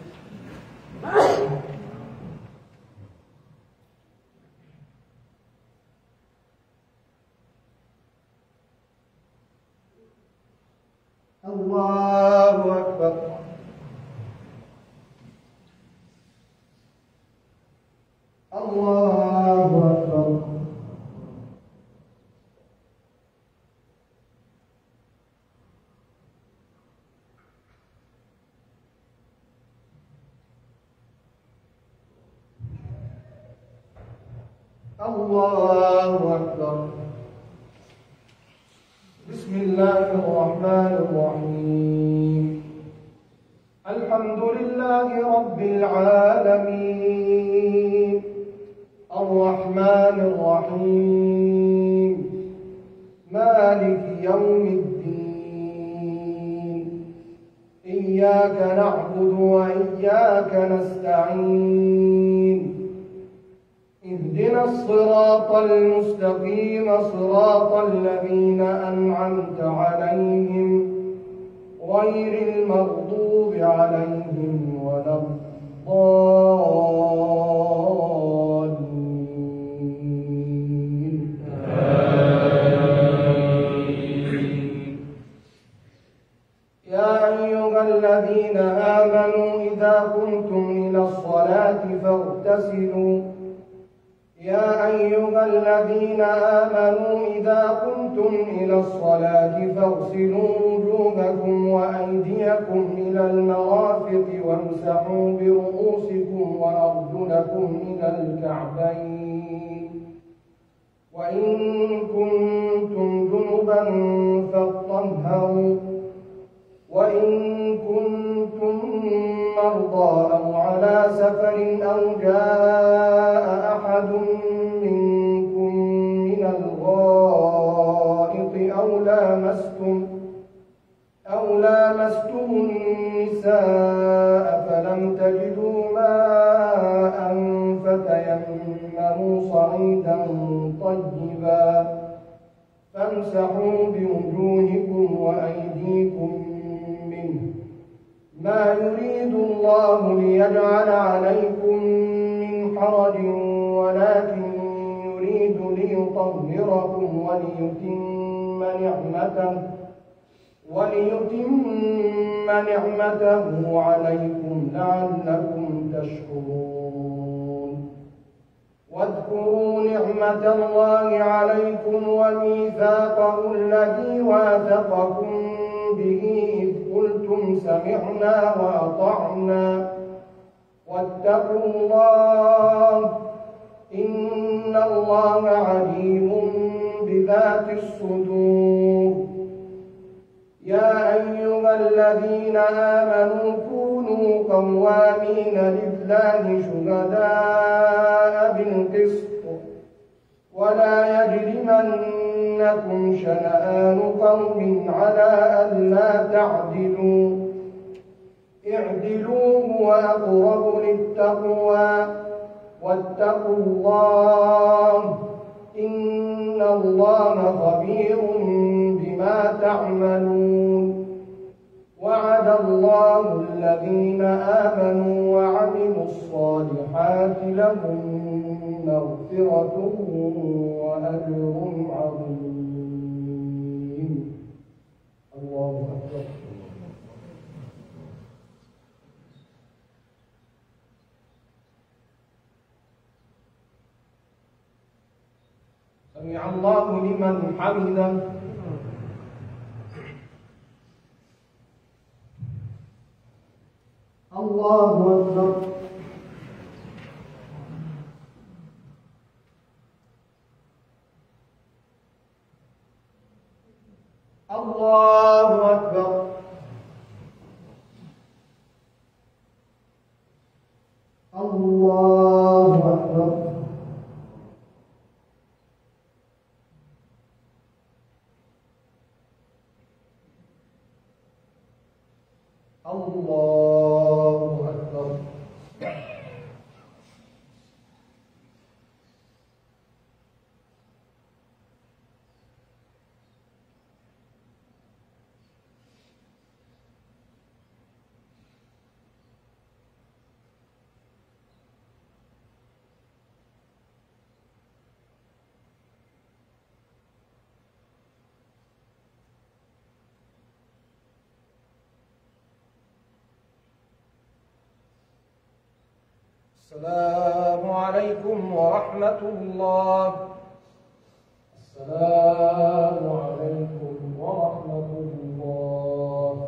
الله أكبر. الله أكبر. الله أكبر. بسم الله الرحمن الرحيم. الحمد لله رب العالمين الرحمن الرحيم مالك يوم الدين إياك نعبد وإياك نستعين اهدنا الصراط المستقيم صراط الذين أنعمت عليهم غير المغضوب عليهم ولا الضالين. يا أيها الذين آمنوا إذا قمتم إلى الصلاة فاغتسلوا يا أيها الذين آمنوا إذا قمتم إلى الصلاة فاغسلوا وجوهكم وأيديكم إلى المرافق وامسحوا برؤوسكم وأرجلكم إلى الكعبين وإن كنتم جنبا فاطهروا وإن كنتم مرضى أو على سفر أو جاء أحد منكم من الغائط أو لامستم النساء فلم تجدوا ماء فتيمموا صعيدا طيبا فامسحوا بوجوهكم وأيديكم منه ما يريد الله ليجعل عليكم من حرج ولكن يريد ليطهركم وليتم نعمته عليكم لعلكم تشكرون. واذكروا نعمة الله عليكم وميثاقه الذي واثقكم به إذ قلتم سمعنا وأطعنا واتقوا الله إن الله عليم بذات الصدور. يا أيها الذين آمنوا كونوا قوامين لله شهداء بالقسط ولا يجرمنكم شنآن قوم على ألا تعدلوا اعدلوا هو أقرب للتقوى واتقوا الله إن الله خبير بما تعملون. وعد الله الذين آمنوا وعملوا الصالحات لهم مغفرة وأجر عظيم. الله أكبر. سمع الله لمن حمده. الله أكبر. الله أكبر. الله أكبر. الله أكبر. السلام عليكم ورحمة الله. السلام عليكم ورحمة الله.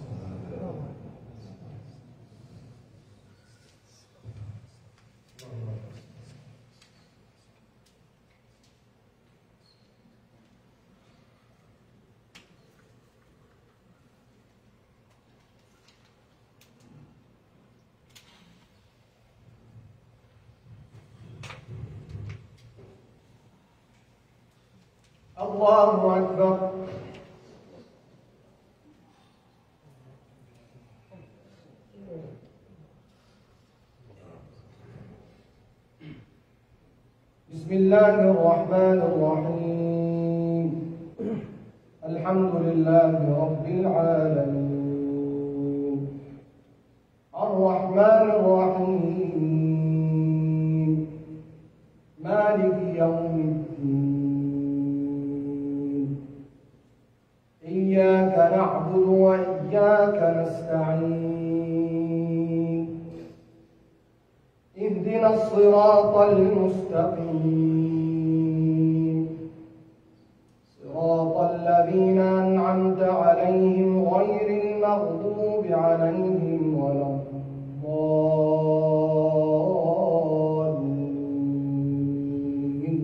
الله أكبر. بسم الله الرحمن الرحيم. الحمد لله رب العالمين الرحمن الرحيم مالك يوم الدين إياك نعبد وإياك نستعين اهدنا الصراط المستقيم صراط الذين أنعمت عليهم غير المغضوب عليهم ولا الضالين.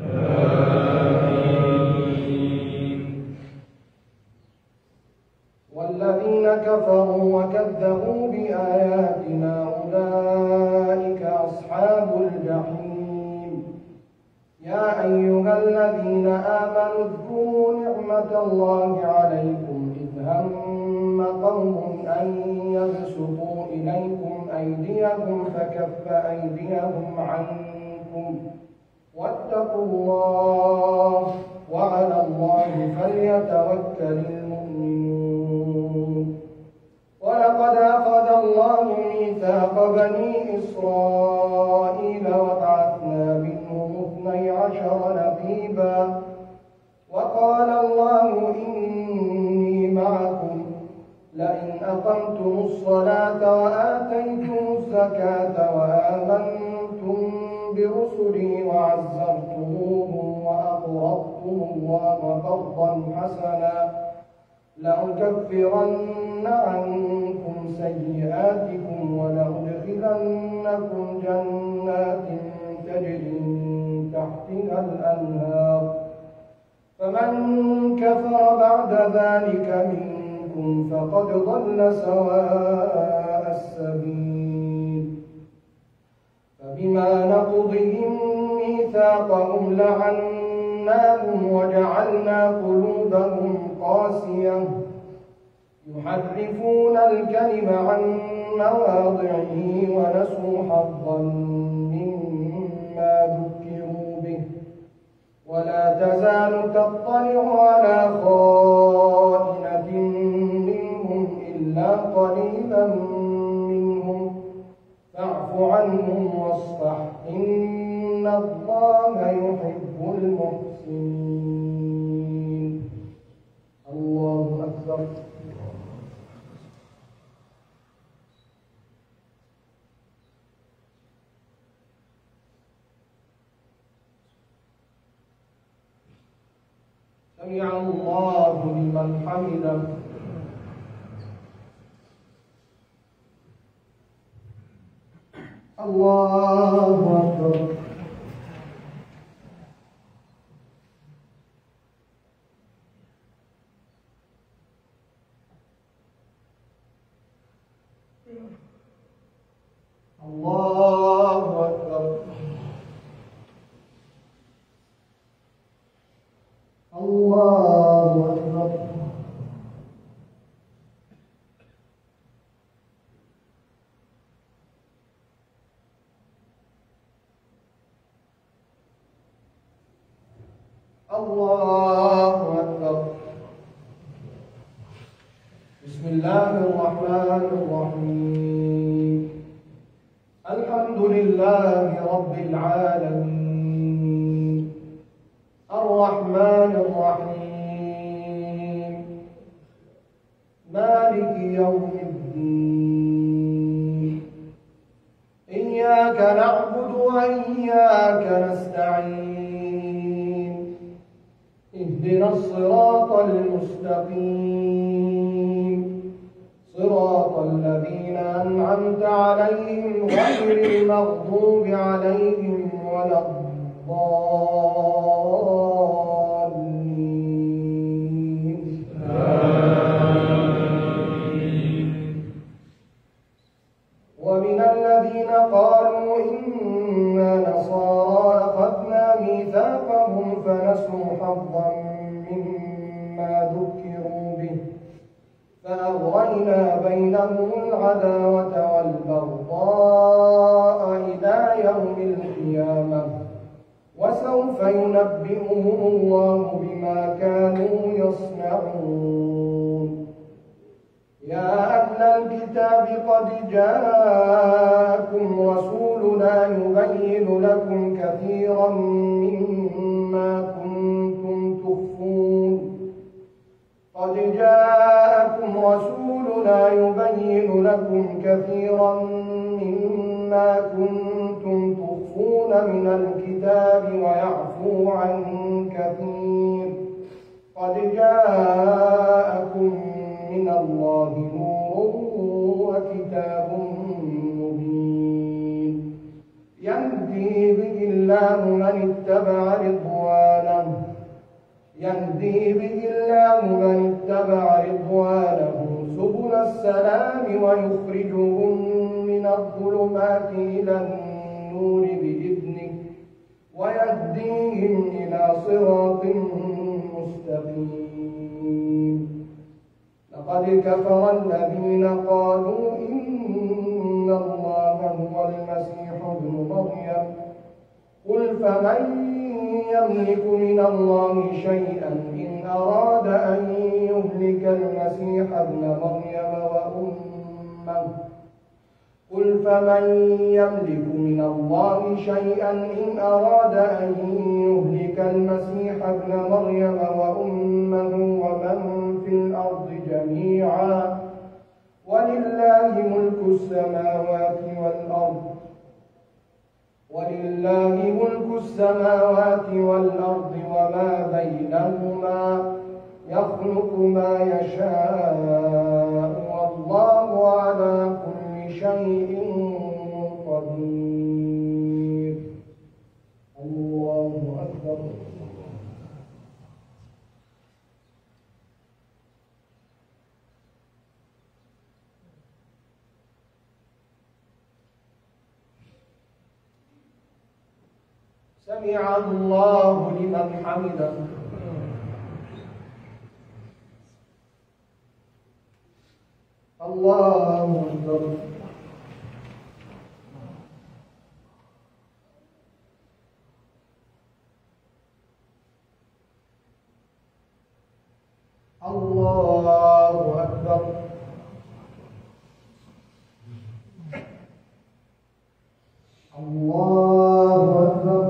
والذين كفروا وكذبوا بآياتنا أولئك أصحاب الجحيم. يا أيها الذين آمنوا اذكروا نعمة الله عليكم إذ هم قوم أن يبسطوا إليكم أيديهم فكف أيديهم عنكم واتقوا الله وعلى الله فليتوكل المؤمنون. ولقد أخذ الله ميثاق بني إسرائيل وبعثنا منهم 12 نقيبا وقال الله إني معكم لئن أقمتم الصلاة وآتيتم الزكاة وآمنتم برسلي وعزرتموهم وأقرضتم الله قرضا حسنا لأكفرن عنكم سيئاتكم ولأدخلنكم جنات تجري من تحتها الأنهار فمن كفر بعد ذلك منكم فقد ضل سواء السبيل. فبما نقضهم ميثاقهم لعناهم وجعلنا قلوبهم قاسية يحرفون الكلم عن مواضعه ونسوا حظا مما ذكروا به ولا تزال تطلع على خائنة منهم إلا قليلا منهم فاعف عنهم واصفح إن الله يحب المحسنين. الله أكبر. سمع الله لمن حمده. الله أكبر. الله الله أكبر. بسم الله الرحمن الرحيم. الحمد لله رب العالمين الرحمن الرحيم مالك يوم الدين إياك نعبد وإياك نستعين اهدنا الصراط المستقيم صراط الذين أنعمت عليهم غير المغضوب عليهم ولا الضالين. ومن الذين قالوا إنا نصارى أخذنا ميثاقهم فنسوا حظا مما ذكروا به فأغرينا بينهم العداوة والبغضاء إلى يوم القيامة وسوف ينبئهم الله بما كانوا يصنعون. يا أهل الكتاب قد جاءكم رسولنا يبين لكم كثيرا مما كنتم تخفون قد جاءكم رسولنا يبين لكم كثيرا مما كنتم تخفون من الكتاب ويعفو عن كثير قد جاءكم من الله نور وكتاب مبين يهدي به الله من اتبع رضوانه سبل السلام ويخرجهم من الظلمات إلى النور بإذنه ويهديهم إلى صراط مستقيم. لقد كفر الذين قالوا إن الله هو المسيح ابن مريم قل فمن يملك من الله شيئا إن أراد أن يهلك المسيح ابن مريم وأمه قل فمن يملك من الله شيئا إن أراد أن يهلك المسيح ابن مريم وأمه ومن في الأرض جميعا ولله ملك السماوات والأرض وما بينهما يخلق ما يشاء والله على كل شيء قدير. الله أكبر. سمع الله لمن حمده. الله أكبر. الله أكبر. الله أكبر.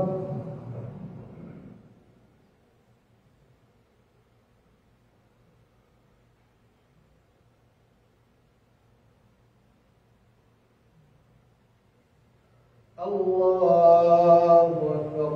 الله أكبر.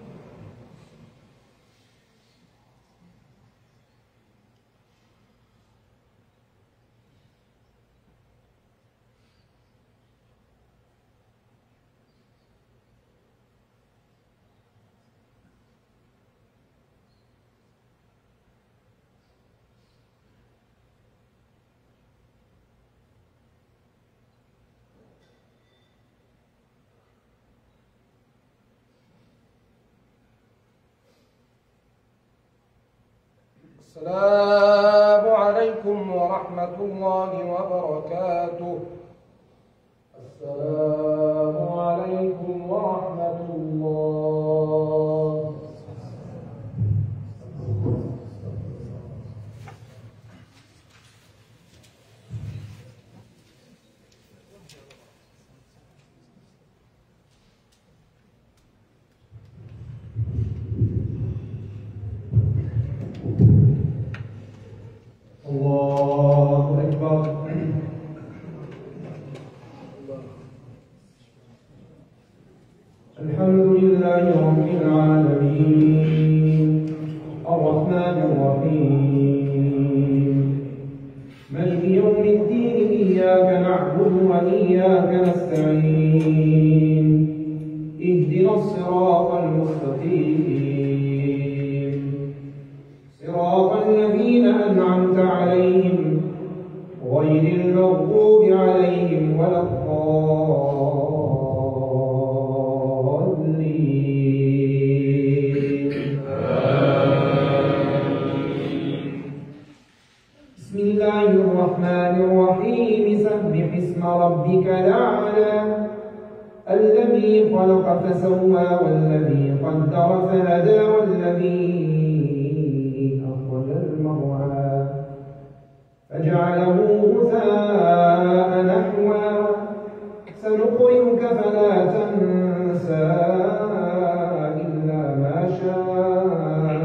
السلام عليكم ورحمة الله وبركاته. السلام عليكم ورحمة الله. الحمد لله رب العالمين الرحمن الرحيم مالك يوم الدين إياك نعبد وإياك نستعين اهدنا الصراط المستقيم صراط الذين أنعمت عليهم غير المغضوب عليهم ولا الضالين. بسم الله الرحمن الرحيم سبح اسم ربك الأعلى الذي خلق فسوى والذي قدر فهدى والذي أخرج المرعى فجعله غثاء نحوا سنقرئك فلا تنسى إلا ما شاء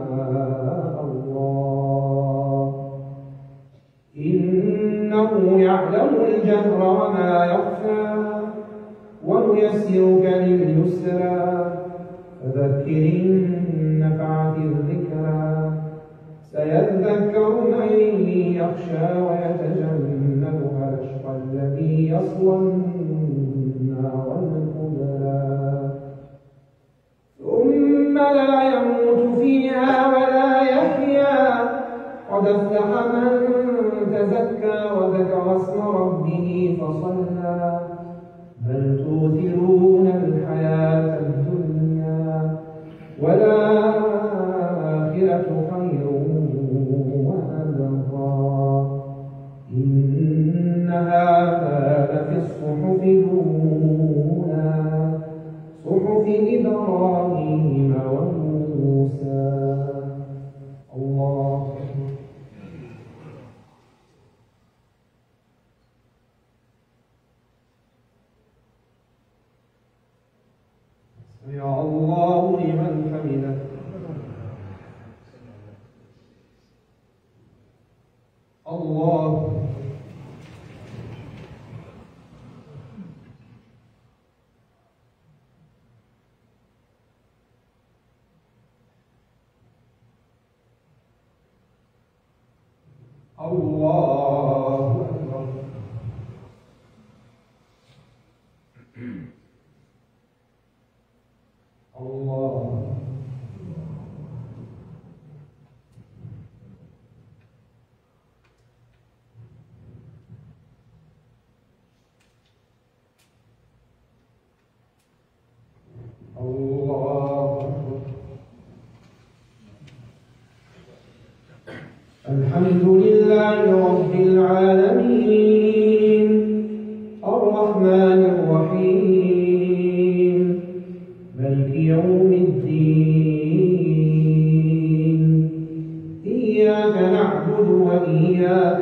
الله إنه يعلم الجهر وما يخفى ونيسرك لليسرى فذكر إن نفعت الذكرى سيذكر من يخشى ويتجنبها الأشقى الذي يصلى النار الكبرى ثم لا يموت فيها ولا يحيا قد أفلح من تزكى وذكر اسم ربه فصلى بل تؤثرون الحياة الدنيا والآخرة خير وأبقى إن هذا لفي الصحف الأولى صحف إبراهيم وموسى. الله سمع الله لمن حمده. الله الله أكبر. الله الحمد لله رب العالمين الرحمن الرحيم مالك يوم الدين إياك نعبد وإياك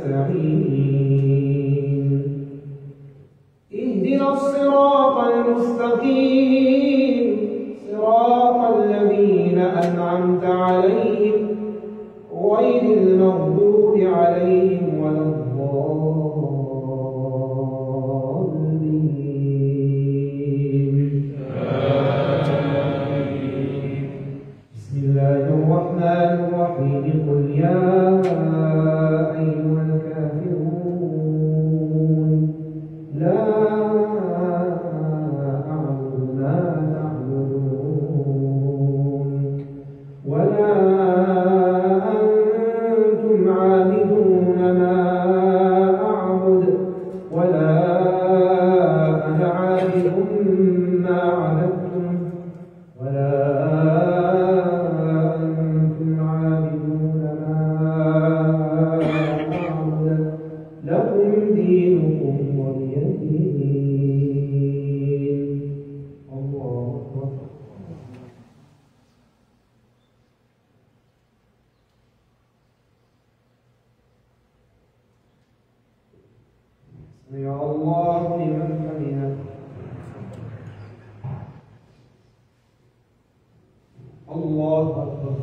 نستعين اهدنا الصراط المستقيم صراط الذين أنعمت عليهم غير المغضوب عليهم ولا الضالين. بسم الله الرحمن الرحيم قل يا أيها الكافرون لا أعبد ما تعبدون ولا عابدون ما أعبد ولا أنا عابد ما عبدتم ولا أنتم عابدون ما أعبد لكم دينكم ولي دين. الله أكبر. سمع الله لمن حمده. الله أكبر.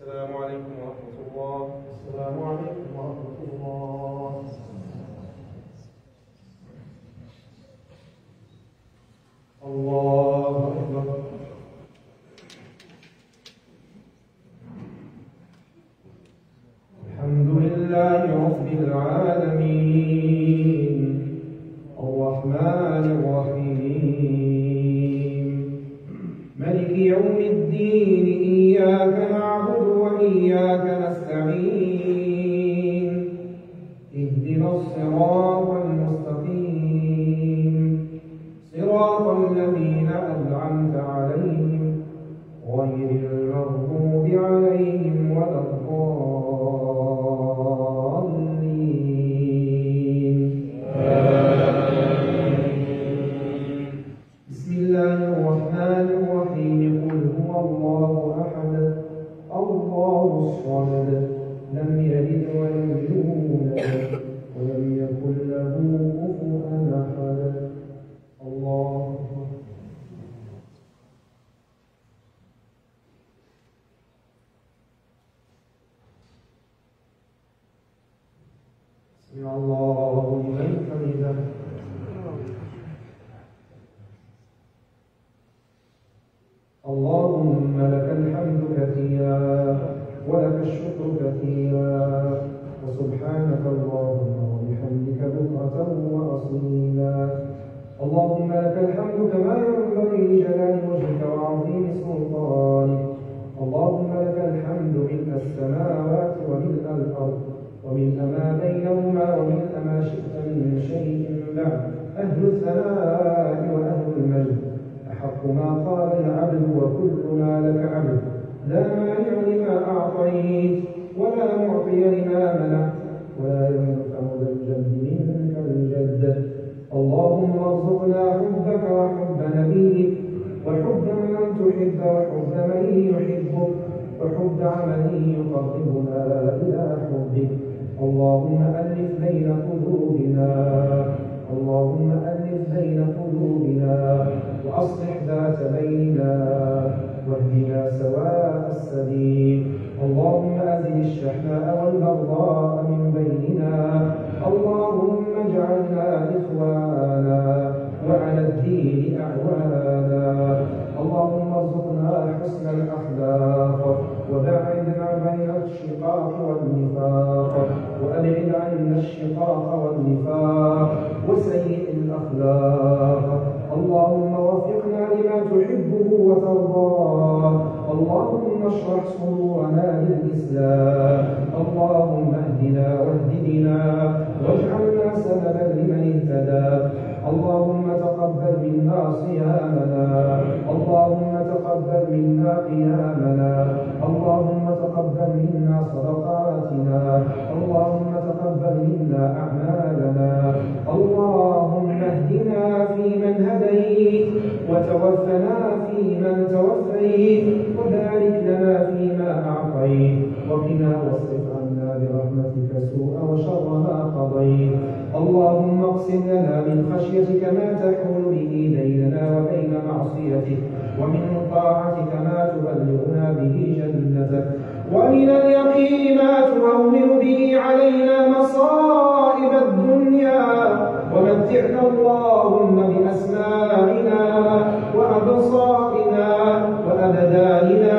السلام عليكم ورحمة الله. السلام عليكم ورحمة الله. الله أكبر. الحمد لله رب العالمين الرحمن الرحيم مالك يوم الدين إياك نعبد وإياك نستعين اهدنا الصراط المستقيم صراط الذين أنعمت عليهم غير المغضوب عليهم ولا الضالين. بسم الله الرحمن الرحيم قل هو الله أحد الله الصمد لم يلد ولم يولد ولم يكن له كفوا أحد. الله أكبر. سمع الله لمن حمده. اللهم لك الحمد كثيرا ولك الشكر كثيرا وسبحانك اللهم وبحمدك بكرة وأصيلا. اللهم لك الحمد كما ينبغي لجلال وجهك وعظيم سلطانك. اللهم لك الحمد ملء السماوات وملء الأرض وملء ما بينهما وملء ما شئت من شيء بعد. أهل الثناء وأهل المجد أحق ما قال العبد وكلنا لك عبد. لا مانع لما أعطيت ولا معطي لما منعت ولا ينفع ذا الجد منك الجد. اللهم ارزقنا حبك وحب نبيك وحب من تحب وحب من يحبك وحب عمل يقربنا إلى حبك. اللهم ألف بين قلوبنا اللهم ألف بين قلوبنا وأصلح ذات بيننا واهدنا سواء السبيل. اللهم أزل الشحناء والبغضاء من بيننا. اللهم اجعلنا إخوانا وعلى الدين أعوانا. اللهم ارزقنا حسن الأخلاق وبعدنا بين الشقاق والنفاق وأبعد عنا الشقاق والنفاق وسيء الأخلاق. اللهم وفقنا لما تحبه وترضاه. اللهم اشرح صدورنا للإسلام. اللهم اهدنا واهد بنا واجعلنا سببا لمن اهتدى. اللهم تقبل منا صيامنا. اللهم تقبل منا قيامنا. اللهم تقبل منا صدقاتنا. اللهم تقبل منا أعمالنا. اللهم اهدنا فيمن هديت وتوفنا فيمن توفيت وبارك لنا فيما أعطيت وقنا واصرف عنا برحمتك سوء وشر ما قضيت. اللهم اقسم لنا من خشيتك ما تحول به بيننا وبين معصيتك ومن طاعتك ما تبلغنا به جنتك ومن اليقين ما تهون به علينا مصائب الدنيا ومتعنا اللهم بأسماعنا وأبصارنا وأبداننا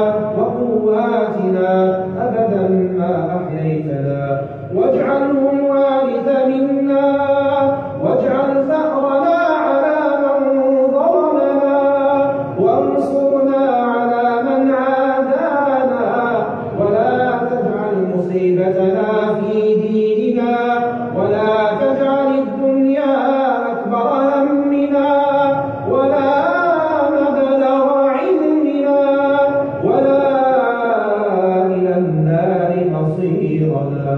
وقواتنا أبدا ما أحييتنا واجعله الوارث منا واجعل ثأرنا على من ظلمنا وانصرنا على من عادانا ولا تجعل مصيبتنا في ديننا ولا تجعل الدنيا أكبر همنا ولا مبلغ علمنا ولا إلى النار مصيرنا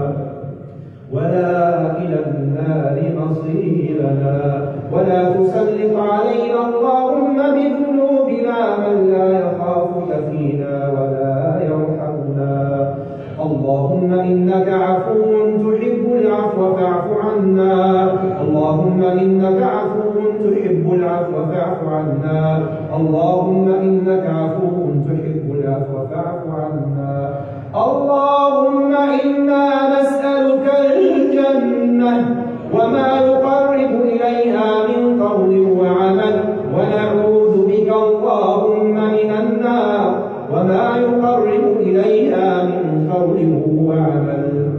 ولا تسلط علينا اللهم بذنوبنا من لا يخافك فينا ولا يرحمنا. اللهم إنك عفو تحب العفو فاعف عنا. اللهم إنك عفو تحب العفو فاعف عنا. اللهم إنك عفو تحب العفو فاعف عنا. اللهم إنا نسألك الجنة وما يقرب إليها من قول وعمل، ونعوذ بك اللهم من النار وما يقرب إليها من قول وعمل.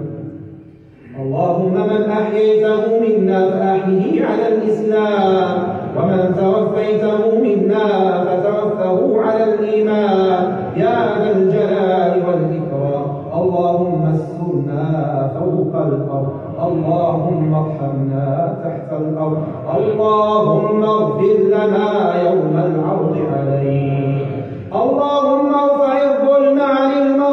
اللهم من أحييته منا فأحيه على الإسلام، ومن توفيته منا فتوفه على الإيمان يا ذا الجلال والإكرام. اللهم استرنا فوق الأرض، اللهم ارحمنا تحت الأرض، اللهم اغفر لنا يوم العرض عليك. اللهم ارفع الظلم عن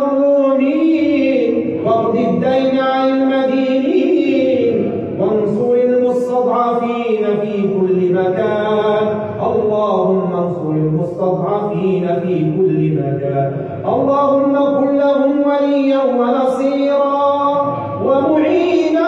المظلومين، واقض الدين عن المدينين، وانصر المستضعفين في كل مكان. اللهم انصر المستضعفين في كل مكان. اللهم كن لهم وليا ونصيرا ومعينا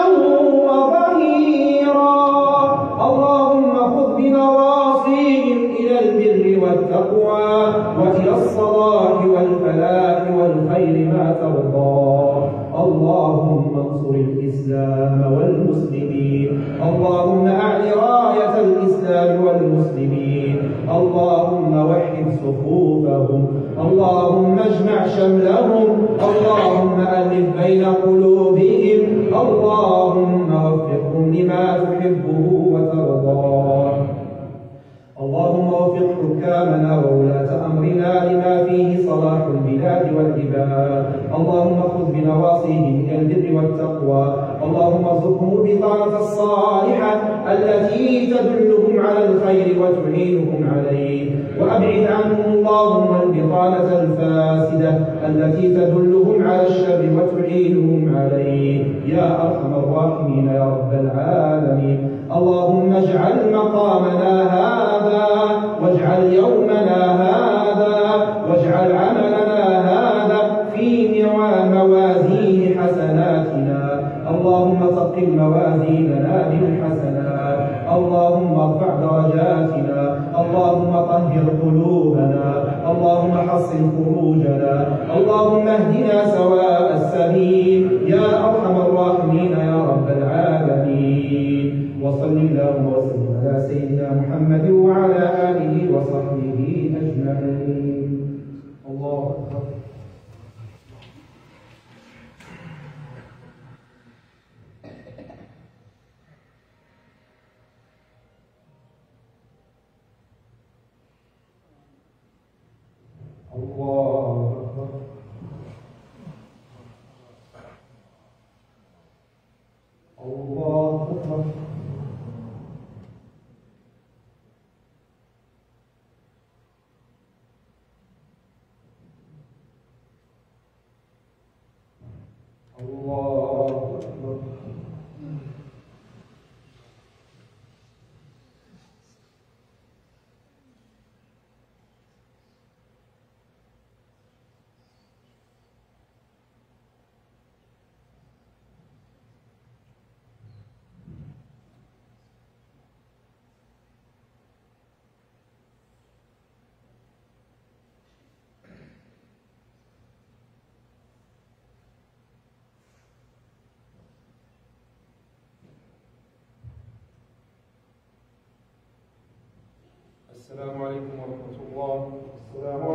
وظهيرا. اللهم خذ بنواصيهم إلى البر والتقوى وإلى الصلاح والفلاح والخير ما ترضى. اللهم انصر الإسلام والمسلمين. اللهم أعل راية الإسلام والمسلمين. اللهم وحد صفوفهم. اللهم اجمع شملهم. اللهم ألف بين قلوبهم. اللهم وفقهم لما تحبه وترضاه. اللهم وفق حكامنا وولاة أمرنا لما فيه صلاح البلاد والعباد. اللهم خذ بنواصيهم إلى البر والتقوى. اللهم ارزقهم البطانة الصالحة التي تدلهم على الخير وتعينهم عليه، وأبعد عنهم اللهم البطانة الفاسدة التي تدلهم على الشر وتعينهم عليه يا أرحم الراحمين يا رب العالمين. اللهم اجعل مقامنا هذا واجعل يومنا هذا واجعل عملنا هذا في موازين حسناتنا. اللهم ثقل موازيننا بالحسنات. اللهم ارفع درجاتنا. اللهم طهر قلوبنا. اللهم حصن فروجنا. اللهم اهدنا سواء السبيل يا أرحم الراحمين يا رب العالمين. وصل اللهم وسلم على سيدنا محمد وعلى آله وصحبه أجمعين. الله أكبر. الله أكبر. الله أكبر. الله أكبر. السلام عليكم ورحمة الله. السلام